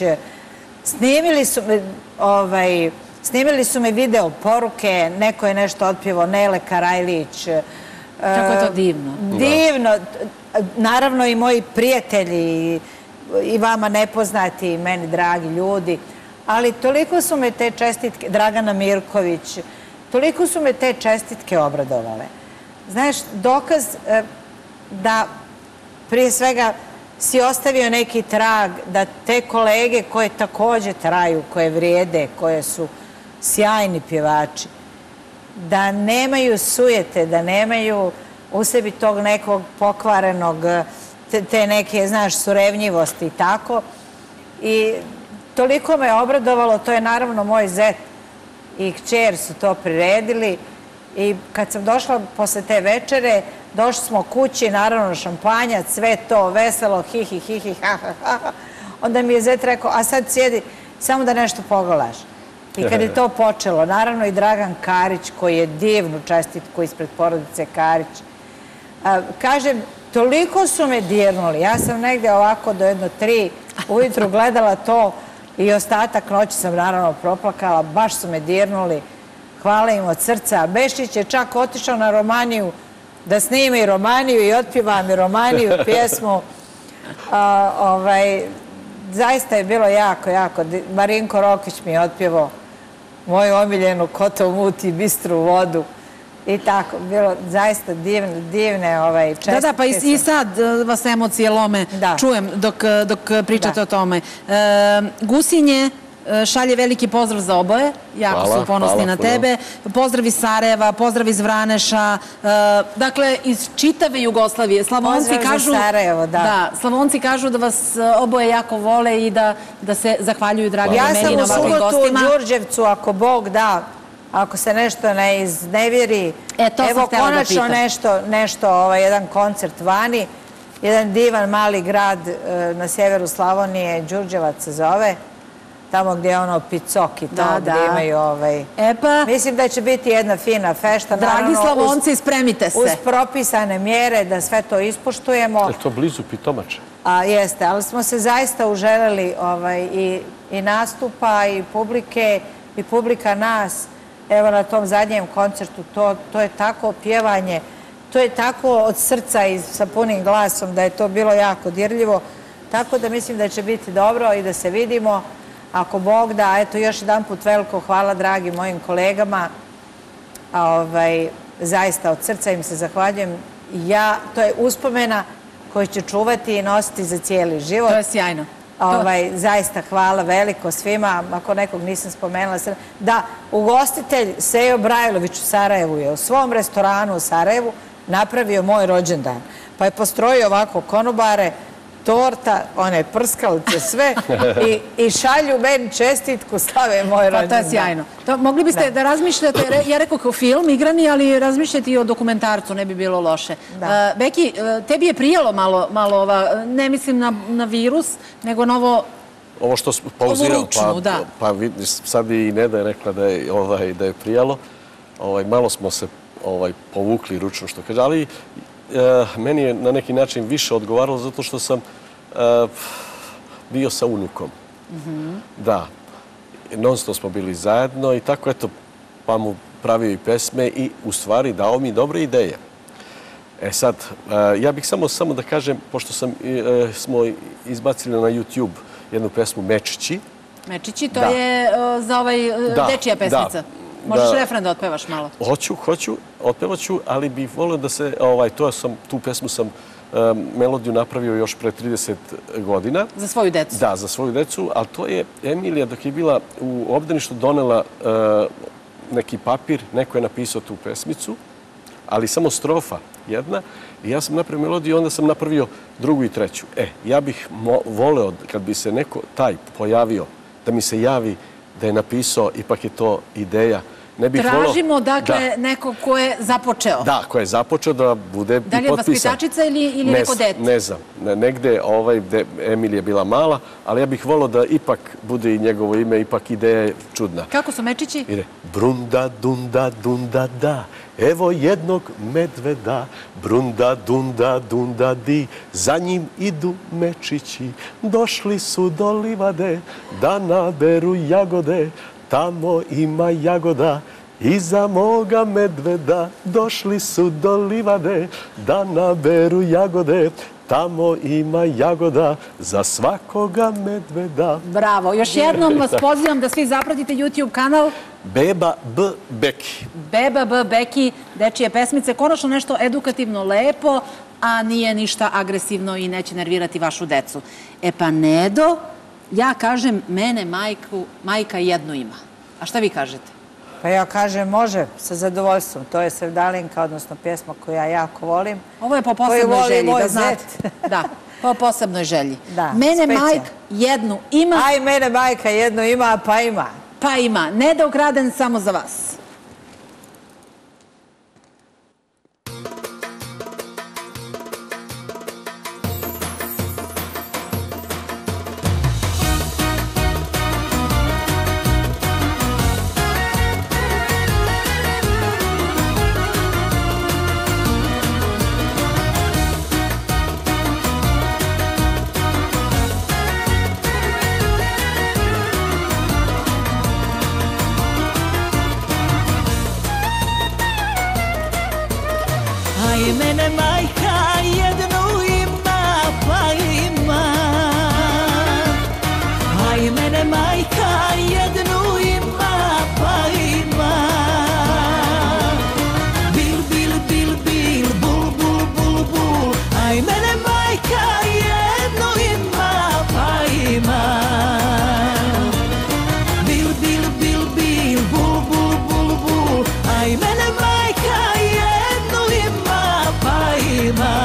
Snimili su me video poruke, neko je nešto otpjevao, Nele Karajlić. Kako je to divno. Divno. Naravno i moji prijatelji, i vama nepoznati, i meni dragi ljudi. Ali toliko su me te čestitke, Dragana Mirković, toliko su me te čestitke obradovale. Znaš, dokaz da prije svega si ostavio neki trag, da te kolege koje takođe traju, koje vrijede, koje su sjajni pjevači, da nemaju sujete, da nemaju u sebi tog nekog pokvarenog, te neke, znaš, surevnjivosti i tako. I toliko me obradovalo, to je naravno moj zet i kćer su to priredili i kad sam došla posle te večere, došli smo kući, naravno šampanjac, sve to veselo, hi, hi, hi, hi, ha, ha, ha. Onda mi je zet rekao, a sad sjedi, samo da nešto pogolaš. I kad je to počelo, naravno i Dragan Karić, koji je divnu čestitku ispred porodice Karić, kažem, toliko su me dirnuli. Ja sam negde ovako do 1-3 ujutru gledala to i ostatak noći sam naravno proplakala, baš su me dirnuli. Hvala im od srca. Bešić je čak otišao na Romaniju da snime i Romaniju i otpjeva mi Romaniju pjesmu. Zaista je bilo jako, jako. Marinko Rokić mi je otpjevao moju omiljenu Ko to muti bistru vodu. I tako, bilo zaista divne čestitke. Da, pa i sad vas emocije lome, čujem dok pričate o tome. Gusinje šalje veliki pozdrav za oboje, jako su ponosni na tebe. Pozdrav iz Sarajeva, pozdrav iz Vraneša, dakle iz čitave Jugoslavije. Pozdrav za Sarajevo, da. Slavonci kažu da vas oboje jako vole i da se zahvaljuju dragi meni na ovakvim gostima. Ja sam u subotu u Đurđevcu, ako Bog da, ako se nešto ne iznevjeri, evo konačno nešto, jedan koncert vani, jedan divan mali grad na sjeveru Slavonije, Đurđevac se zove, tamo gdje je ono Picok i to, gdje imaju mislim da će biti jedna fina fešta. Dragi Slavonci, spremite se. Uz propisane mjere da sve to ispoštujemo. Je to blizu Pitomače? Jeste, ali smo se zaista uželjeli i nastupa i publike i publika nas. Evo na tom zadnjem koncertu, to je tako pjevanje, to je tako od srca i sa punim glasom da je to bilo jako dirljivo. Tako da mislim da će biti dobro i da se vidimo. Ako Bog da, eto još jedan put veliko hvala dragim mojim kolegama. Zaista od srca im se zahvaljujem. To je uspomena koju ću čuvati i nositi za cijeli život. To je sjajno. Zaista hvala veliko svima, ako nekog nisam spomenula. Da, ugostitelj Sejo Brajlović u Sarajevu je u svom restoranu u Sarajevu napravio moj rođendan. Pa je postrojio ovako konobare, torta, one prskalice, sve i šalju meni čestitku, stave moj rođendan. Pa to je sjajno. Mogli biste da razmišljate, ja rekao kao film igrani, ali razmišljate i o dokumentarcu, ne bi bilo loše. Beki, tebi je prijelo malo ova, ne mislim na virus, nego na ovo što smo pauzirali, pa sad i Neda je rekla da je prijalo. Malo smo se povukli ručno, što kaže, ali meni je na neki način više odgovaralo zato što sam bio sa unukom. Da, non stop smo bili zajedno i tako, eto, pa mu pravio i pesme i u stvari dao mi dobre ideje. E sad, ja bih samo da kažem, pošto smo izbacili na YouTube jednu pesmu Mečići. Mečići, to je za dečija pesmica. Možeš refren da otpevaš malo? Hoću, otpevaću, ali bih volio da se, tu pesmu sam melodiju napravio još pre 30 godina. Za svoju decu? Da, za svoju decu, ali to je Emilija dok je bila u obdaništu donela neki papir, neko je napisao tu pesmicu, ali samo strofa jedna. I ja sam napravio melodiju i onda sam napravio drugu i treću. Ja bih voleo kad bi se neko taj pojavio, da mi se javi da je napisao, ipak je to ideja. Tražimo, dakle, neko ko je započeo. Da, ko je započeo da bude i potpisan. Da li je vaspitačica ili neko dete? Ne znam. Negde gde Emilija je bila mala, ali ja bih volio da ipak bude i njegovo ime, ipak ideja je čudna. Kako su Mečići? Ide, brunda, dunda, dunda, da, evo jednog medveda, brunda, dunda, dunda, di, za njim idu Mečići, došli su do livade da naberu jagode, tamo ima jagoda iza moga medveda, došli su do livade da naberu jagode, tamo ima jagoda za svakoga medveda. Bravo. Još jednom vas pozivam da svi zapratite YouTube kanal Beba B. Beki. Beba B. Beki, dečije pesmice. Konačno nešto edukativno, lepo, a nije ništa agresivno i neće nervirati vašu decu. E pa Nedo, ja kažem, mene majka jednu ima. A šta vi kažete? Pa ja kažem, može, sa zadovoljstvom. To je Sevdalinka, odnosno pjesma koju ja jako volim. Ovo je po posebnoj želji, da znate. Da, po posebnoj želji. Mene majka jednu ima. Aj, mene majka jednu ima, pa ima. Pa ima. Neda Ukraden samo za vas. Mene majka jednu ima, pa ima. Aj, mene majka jednu ima, pa ima. Bil, bil, bil, bil, bul, bul, bul, bul. Aj, mene majka jednu ima, pa ima. Bil, bil, bil, bil, bul, bul, bul, bul. Aj, mene majka jednu ima, pa ima.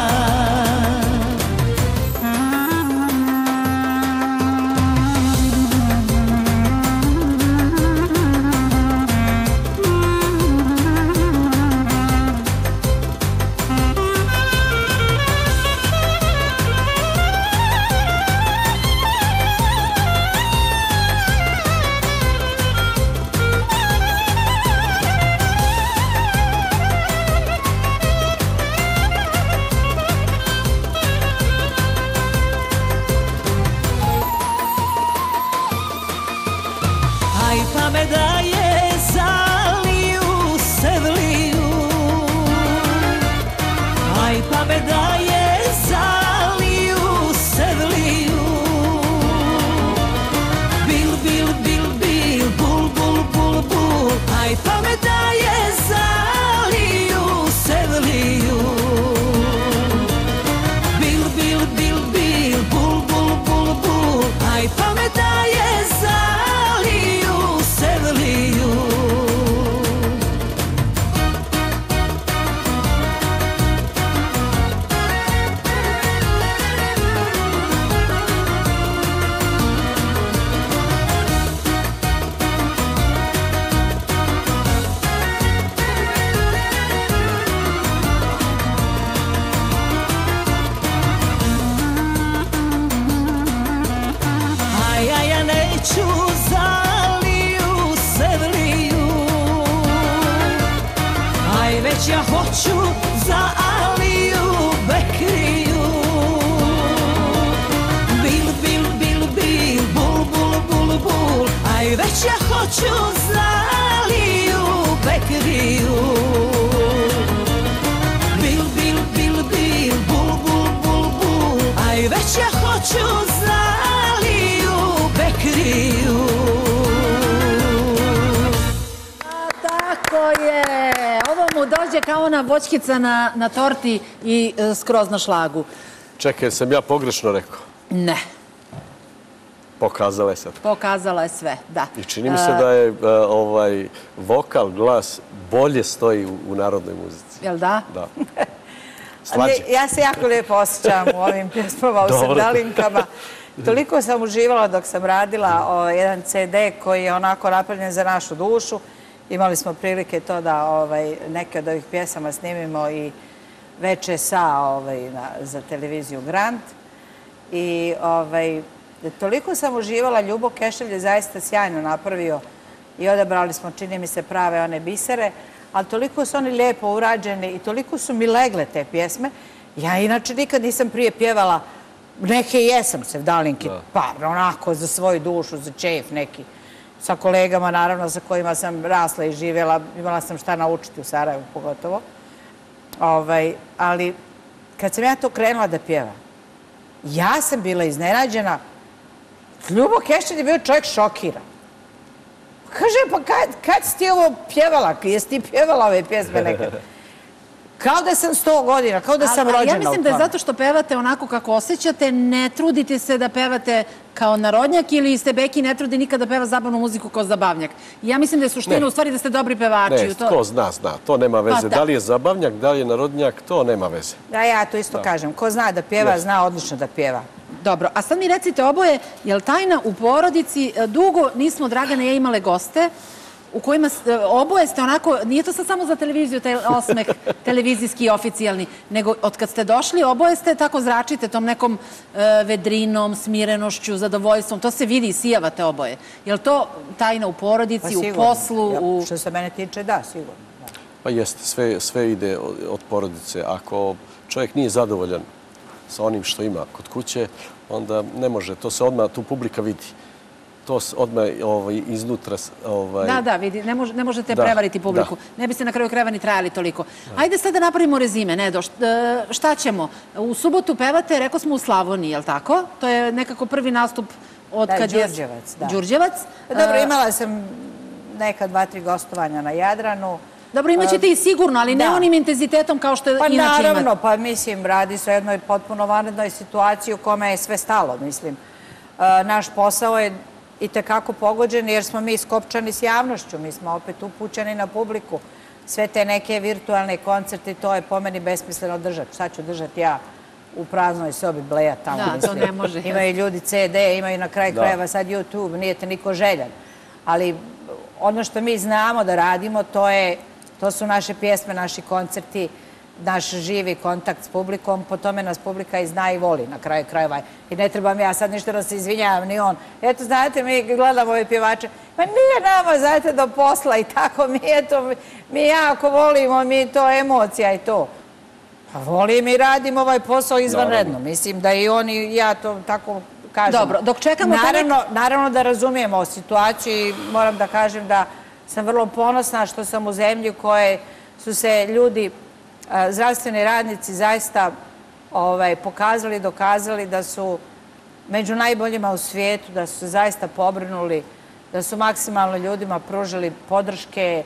Aj, pa me daje Zaliju, Sevliju. Aj, pa me daje Zaliju, Sevliju. Bil, bil, bil, bil, bul, bul, bul, bul. Aj, pa me daje Zaliju, Sevliju. Bil, bil, bil, bil, bul, bul, bul, bul. Aj, pa me daje Zaliju, Sevliju. već ja hoću za Aliju Bekriju. Bil, bil, bil, bil, bul, bul, bul, bul, aj već ja hoću za Aliju Bekriju. Bil, bil, bil, bil, bul, bul, bul, bul, aj već ja hoću za Aliju Bekriju. Tako je. Ovo mu dođe kao ona voćkica na torti i skroz na šlagu. Čekaj, sam ja pogrešno rekao? Ne. Pokazala je sad. Pokazala je sve, da. I čini mi se da je vokal, glas bolje stoji u narodnoj muzici. Jel da? Da. Slađe. Ja se jako lijepo osjećam u ovim pjesmama, u sandalinkama. Toliko sam uživala dok sam radila jedan CD koji je onako napravljen za našu dušu. Imali smo prilike to da neke od ovih pjesama snimimo i veče za televiziju Grand. I toliko sam uživala, Ljubo Kešelj je zaista sjajno napravio i odabrali smo, čini mi se, prave one bisere, ali toliko su oni lijepo urađeni i toliko su mi legle te pjesme. Ja inače nikad nisam prije pjevala, neke jesam sevdalinke, par, onako za svoju dušu, za čef neki. Sa kolegama, naravno, sa kojima sam rasla i živjela, imala sam šta naučiti u Sarajevu, pogotovo. Ali kad sam ja to krenula da pjevam, ja sam bila iznenađena. Ljubo Kešelj je bio čovjek šokiran. Kaže, pa kad si ti ovo pjevala? Jesi ti pjevala ove pjesme nekad? Kao da sam 100 godina, kao da sam rođena u tome. Ja mislim da je zato što pevate onako kako osjećate, ne trudite se da pevate kao narodnjak ili ste Beki ne trudi nikad da peva zabavnu muziku kao zabavnjak. Ja mislim da je suština u stvari da ste dobri pevači. Ne, ko zna, to nema veze. Da li je zabavnjak, da li je narodnjak, to nema veze. Da, ja to isto kažem. Ko zna da pjeva, zna odlično da pjeva. Dobro, a sad mi recite oboje, je li tajna u porodici, dugo nismo, Dragana i ja, imale goste, u kojima oboje ste onako, nije to sad samo za televiziju, taj osmeh televizijski i oficijalni, nego od kad ste došli, oboje ste tako zračite tom nekom vedrinom, smirenošću, zadovoljstvom, to se vidi i sijavate oboje. Je li to tajna u porodici, u poslu? Što se mene tiče, da, sigurno. Pa jeste, sve ide od porodice. Ako čovjek nije zadovoljan sa onim što ima kod kuće, onda ne može, to se odmah, tu publika vidi. To se odmah iznutra... Da, vidi, ne možete prevariti publiku. Ne biste na kraju krajeva ni trajali toliko. Ajde sad da napravimo rezime, Nedo. Šta ćemo? U subotu pevate, rekao smo, u Slavoniji, je li tako? To je nekako prvi nastup od kad je... Đurđevac, da. Đurđevac. Dobro, imala sam neka 2-3 gostovanja na Jadranu. Dobro, imaćete i sigurno, ali ne onim intenzitetom kao što inače imate. Pa naravno, pa mislim, radi se o jednoj potpuno vanrednoj situaciji u kome je sve stalo, mislim. Naš posao je i tekako pogođen jer smo mi skopčani s javnošću, mi smo opet upućeni na publiku. Sve te neke virtualne koncerte, to je po meni besmisleno držati. Šta ću držati ja u praznoj sobi blejat tamo? Da, to ne može. Imaju ljudi CD, imaju na kraju krajeva sad YouTube, nije te niko željan. Ali ono što mi znamo da radimo, to su naše pjesme, naši koncerti, naš živi kontakt s publikom, po tome nas publika i zna i voli na kraju krajeva. I ne trebam ja sad ništa da se izvinjavam, ni on. Eto, znate, mi gledamo ove pjevače, pa nije nama, znate, do posla i tako, mi jako volimo, mi to emocija i to. Pa volim i radim ovaj posao izvanredno. Mislim da i on i ja to tako kažem. Dobro, dok čekamo... Naravno da razumijemo situaciju i moram da kažem da sam vrlo ponosna što sam u zemlji u kojoj su se ljudi, zdravstveni radnici, zaista pokazali, dokazali da su među najboljima u svijetu, da su se zaista pobrinuli, da su maksimalno ljudima pružili podrške,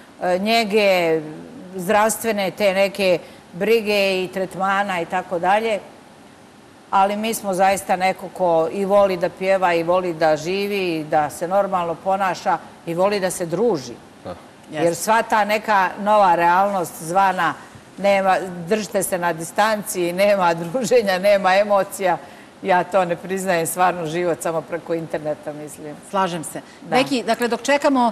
njege, zdravstvene, te neke brige i tretmana i tako dalje. Ali mi smo zaista neko ko i voli da pjeva i voli da živi i da se normalno ponaša i voli da se druži. Jer sva ta neka nova realnost zvana držite se na distanciji, nema druženja, nema emocija. Ja to ne priznajem, stvarno život samo preko interneta, mislim. Slažem se. Beki, dakle, dok čekamo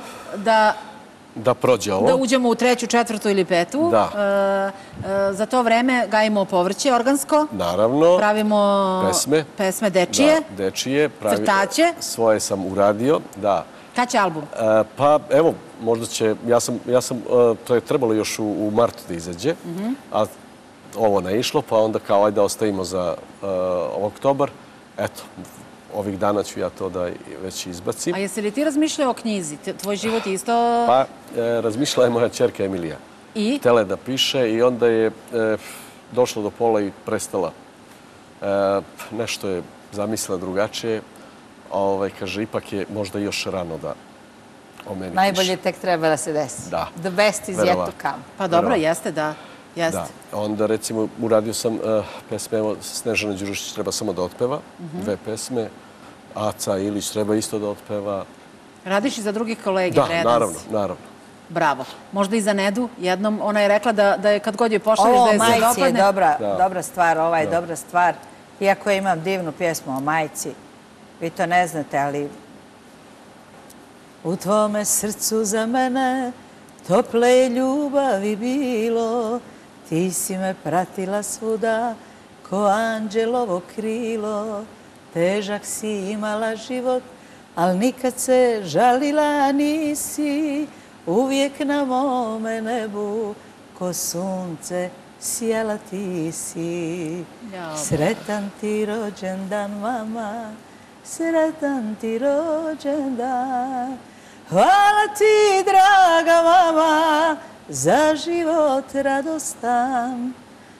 da prođe ovo. Da uđemo u 3., 4. ili 5. Da. Za to vreme gajimo povrće organsko. Naravno. Pravimo pesme dečije. Dečije. Crtaće. Svoje sam uradio, da. Kad će album? Pa evo, možda će, to je trebalo još u martu da izađe, a ovo ne išlo, pa onda kao ajde ostavimo za oktobar. Eto, ovih dana ću ja to da već izbacim. A jesi li ti razmišljao o knjizi? Tvoj život je isto... Pa, razmišljala je moja ćerka Emilija. I? Htjela da piše i onda je došlo do pola i prestala. Nešto je zamislila drugačije. Kaže, ipak je možda još rano da o meni piše. Najbolje tek treba da se desi. Da. The best is yet to come. Pa dobro, jeste, da. Da. Onda, recimo, uradio sam pesme, evo, Snežana Đurošić treba samo da otpeva, 2 pesme. Aca Ilić treba isto da otpeva. Radiš i za drugih kolege, Da, vredan si. naravno. Bravo. Možda i za Nedu jednom. Ona je rekla da je kad god joj pošalješ da je se dopadne. Ovo o majci je dobra stvar, ova je dobra stvar. Iako imam divnu pjesmu o majci, vi to ne znate, ali u tvome srcu za mene tople je ljubavi bilo. Ti si me pratila svuda ko anđelovo krilo. Težak si imala život, al nikad se žalila nisi. Uvijek na mome nebu ko sunce sjela ti si. Sretan ti rođendan, mama, sretan ti rođendan. Hvala ti, draga mama, za život radostan.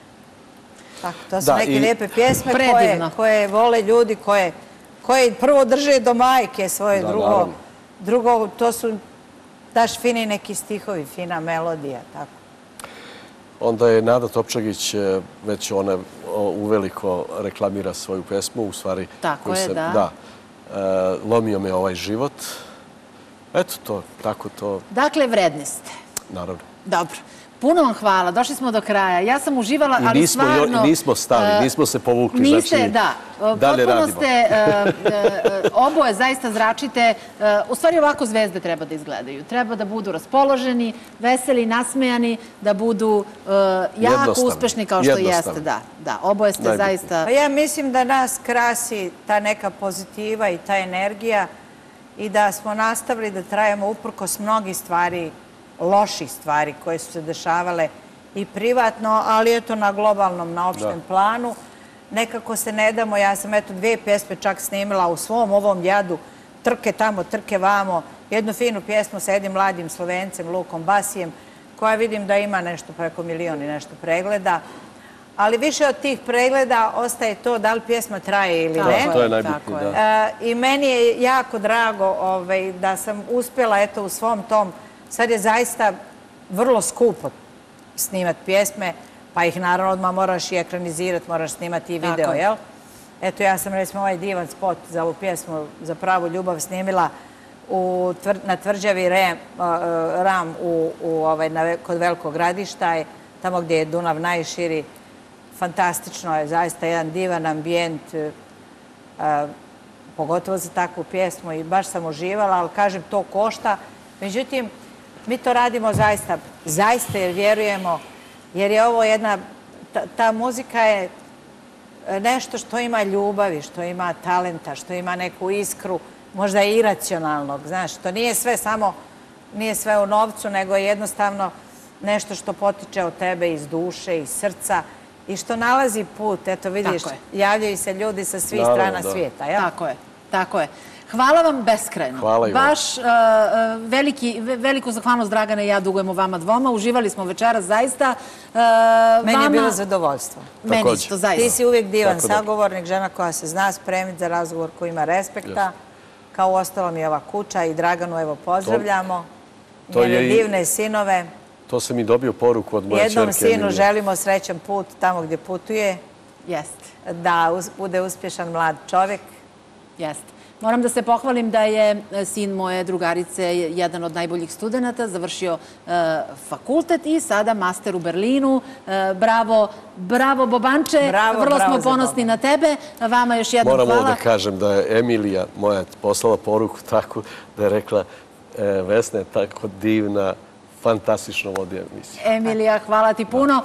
Tako, to su neke lijepe pjesme koje vole ljudi, koje prvo drže do majke svoje, drugo, to su daš fini neki stihovi, fina melodija, tako. Onda je Nada Topčagić, već ona uveliko reklamira svoju pesmu, u stvari... Tako je, da. Da. Lomio me ovaj život. Eto to, tako to... Dakle, vredni ste. Naravno. Dobro. Puno vam hvala, došli smo do kraja. Ja sam uživala, ali stvarno... I nismo stali, nismo se povukli. Niste, da. Potpuno ste, oboje zaista zračite. U stvari ovako zvezde treba da izgledaju. Treba da budu raspoloženi, veseli, nasmejani, da budu jako uspešni kao što jeste. Da, oboje ste zaista... Ja mislim da nas krasi ta neka pozitiva i ta energija i da smo nastavili da trajemo uprkos mnogih stvari, loših stvari koje su se dešavale i privatno, ali eto na globalnom, na opštem planu. Nekako se ne damo, ja sam eto 2 pjesme čak snimila u svom ovom jadu, trke tamo, trke vamo, jednu finu pjesmu sa jednim mladim Slovencem, Lukom Basijem, koja vidim da ima nešto preko 1 milion i nešto pregleda. Ali više od tih pregleda ostaje to da li pjesma traje ili ne. To je najbitnije, da. I meni je jako drago da sam uspjela eto u svom tom. Sad je zaista vrlo skupo snimati pjesme, pa ih naravno odmah moraš i ekranizirati, moraš snimati i video, jel? Eto, ja sam recimo ovaj divan spot za ovu pjesmu Za pravu ljubav snimila na tvrđavi Ram kod Velikog Gradišta, tamo gdje je Dunav najširi. Fantastično je, zaista jedan divan ambijent, pogotovo za takvu pjesmu i baš sam uživala, ali kažem, to košta. Međutim, mi to radimo zaista jer vjerujemo, jer je ovo jedna, ta muzika je nešto što ima ljubavi, što ima talenta, što ima neku iskru, možda i iracionalnog, znaš, to nije sve samo, nije sve u novcu, nego je jednostavno nešto što potiče od tebe iz duše, iz srca i što nalazi put, eto vidiš, javljaju se ljudi sa svih strana svijeta, jel? Tako je. Hvala vam beskrajno. Hvala i vam. Baš veliku zahvalnost Dragana i ja dugujemo vama dvoma. Uživali smo večeras zaista. Meni je bilo zadovoljstvo. Meni isto, zaista. Ti si uvijek divan sagovornik, žena koja se zna spremiti za razgovor, koja ima respekta. Kao uostalom i ova kuća i Draganu, evo, pozdravljamo. Njene divne sinove. To sam i dobio poruku od moje čerke. Jednom sinu želimo srećan put tamo gdje putuje. Jeste. Da bude uspješan mlad čovjek. Jeste. Moram da se pohvalim da je sin moje drugarice jedan od najboljih studenta, završio fakultet i sada master u Berlinu. Bravo Bobanče, vrlo smo ponosni na tebe. Vama još jednom hvala. Moram ovo da kažem da je Emilija moja poslala poruku tako da je rekla Vesna je tako divna, fantastično vodi emisiju. Emilija, hvala ti puno.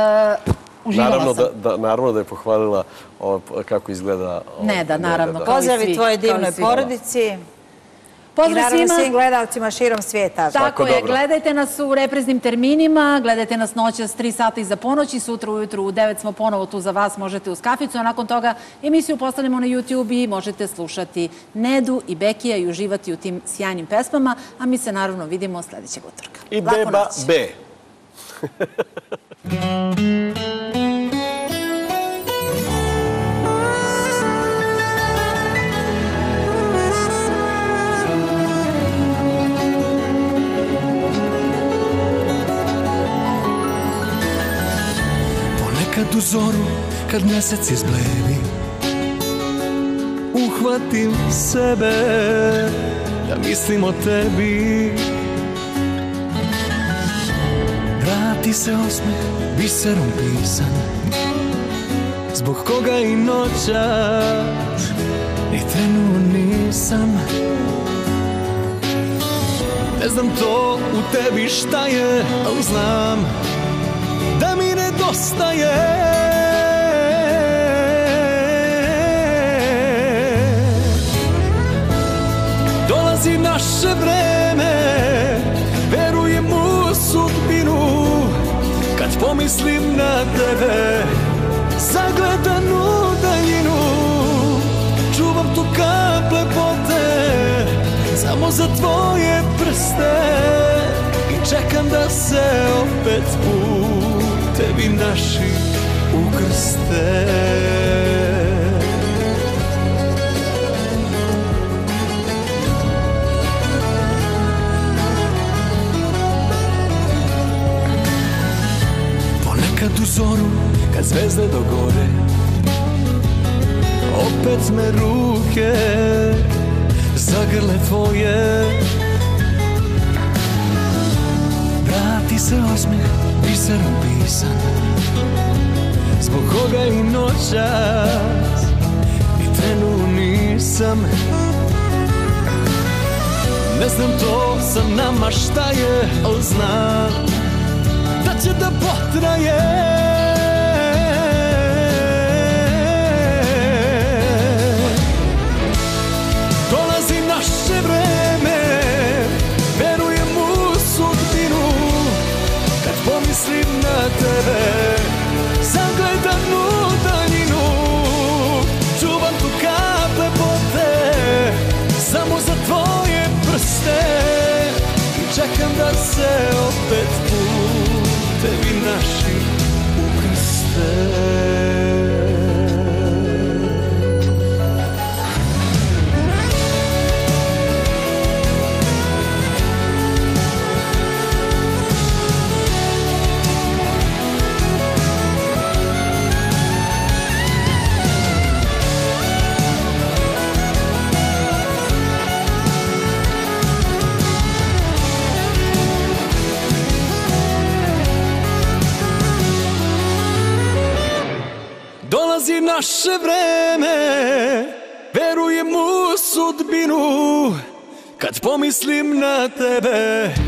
Naravno da je pohvalila kako izgleda... Neda, naravno. Pozdravi tvojoj divnoj porodici. Pozdrav svima. I naravno svim gledalcima širom svijeta. Tako je, gledajte nas u repriznim terminima, gledajte nas noćas 3 sata iza ponoći, sutra ujutru u 9 smo ponovo tu za vas, možete uz kaficu, a nakon toga emisiju postavljamo na YouTube i možete slušati Nedu i Bekija i uživati u tim sjajnim pesmama, a mi se naravno vidimo sljedećeg utorka. I Beba B. Ponekad u zoru, kad mjesec izbledi, uhvatim sebe da mislim o tebi. Vrati se osmeh, biserom pisan, zbog koga i noćas ni trenuo nisam. Ne znam to u tebi šta je, ali znam da mi nedostaje. Dolazi naše vreme, verujem u sudbinu, kad pomislim na tebe, zagledan u daljinu. Čuvam tu kap lepote, samo za tvoje prste, i čekam da se opet putevi naši ukrste. Ponekad u zoru, kad zvezde dogore, opet me ruke zagrle tvoje. Vrati se osmeh, biserom pisan, zbog koga i noćas ni trenu nisam. Ne znam to sa nama šta je, ali znam da će da potraje. Dolazi naše vreme, verujem u sudbinu, kad pomislim na tebe, zagledan u daljinu. Čuvam tu kap lepote, samo za tvoje prste, i čekam da se opet putevi naši ukrste. Dolazi naše vreme, verujem u sudbinu, kad pomislim na tebe,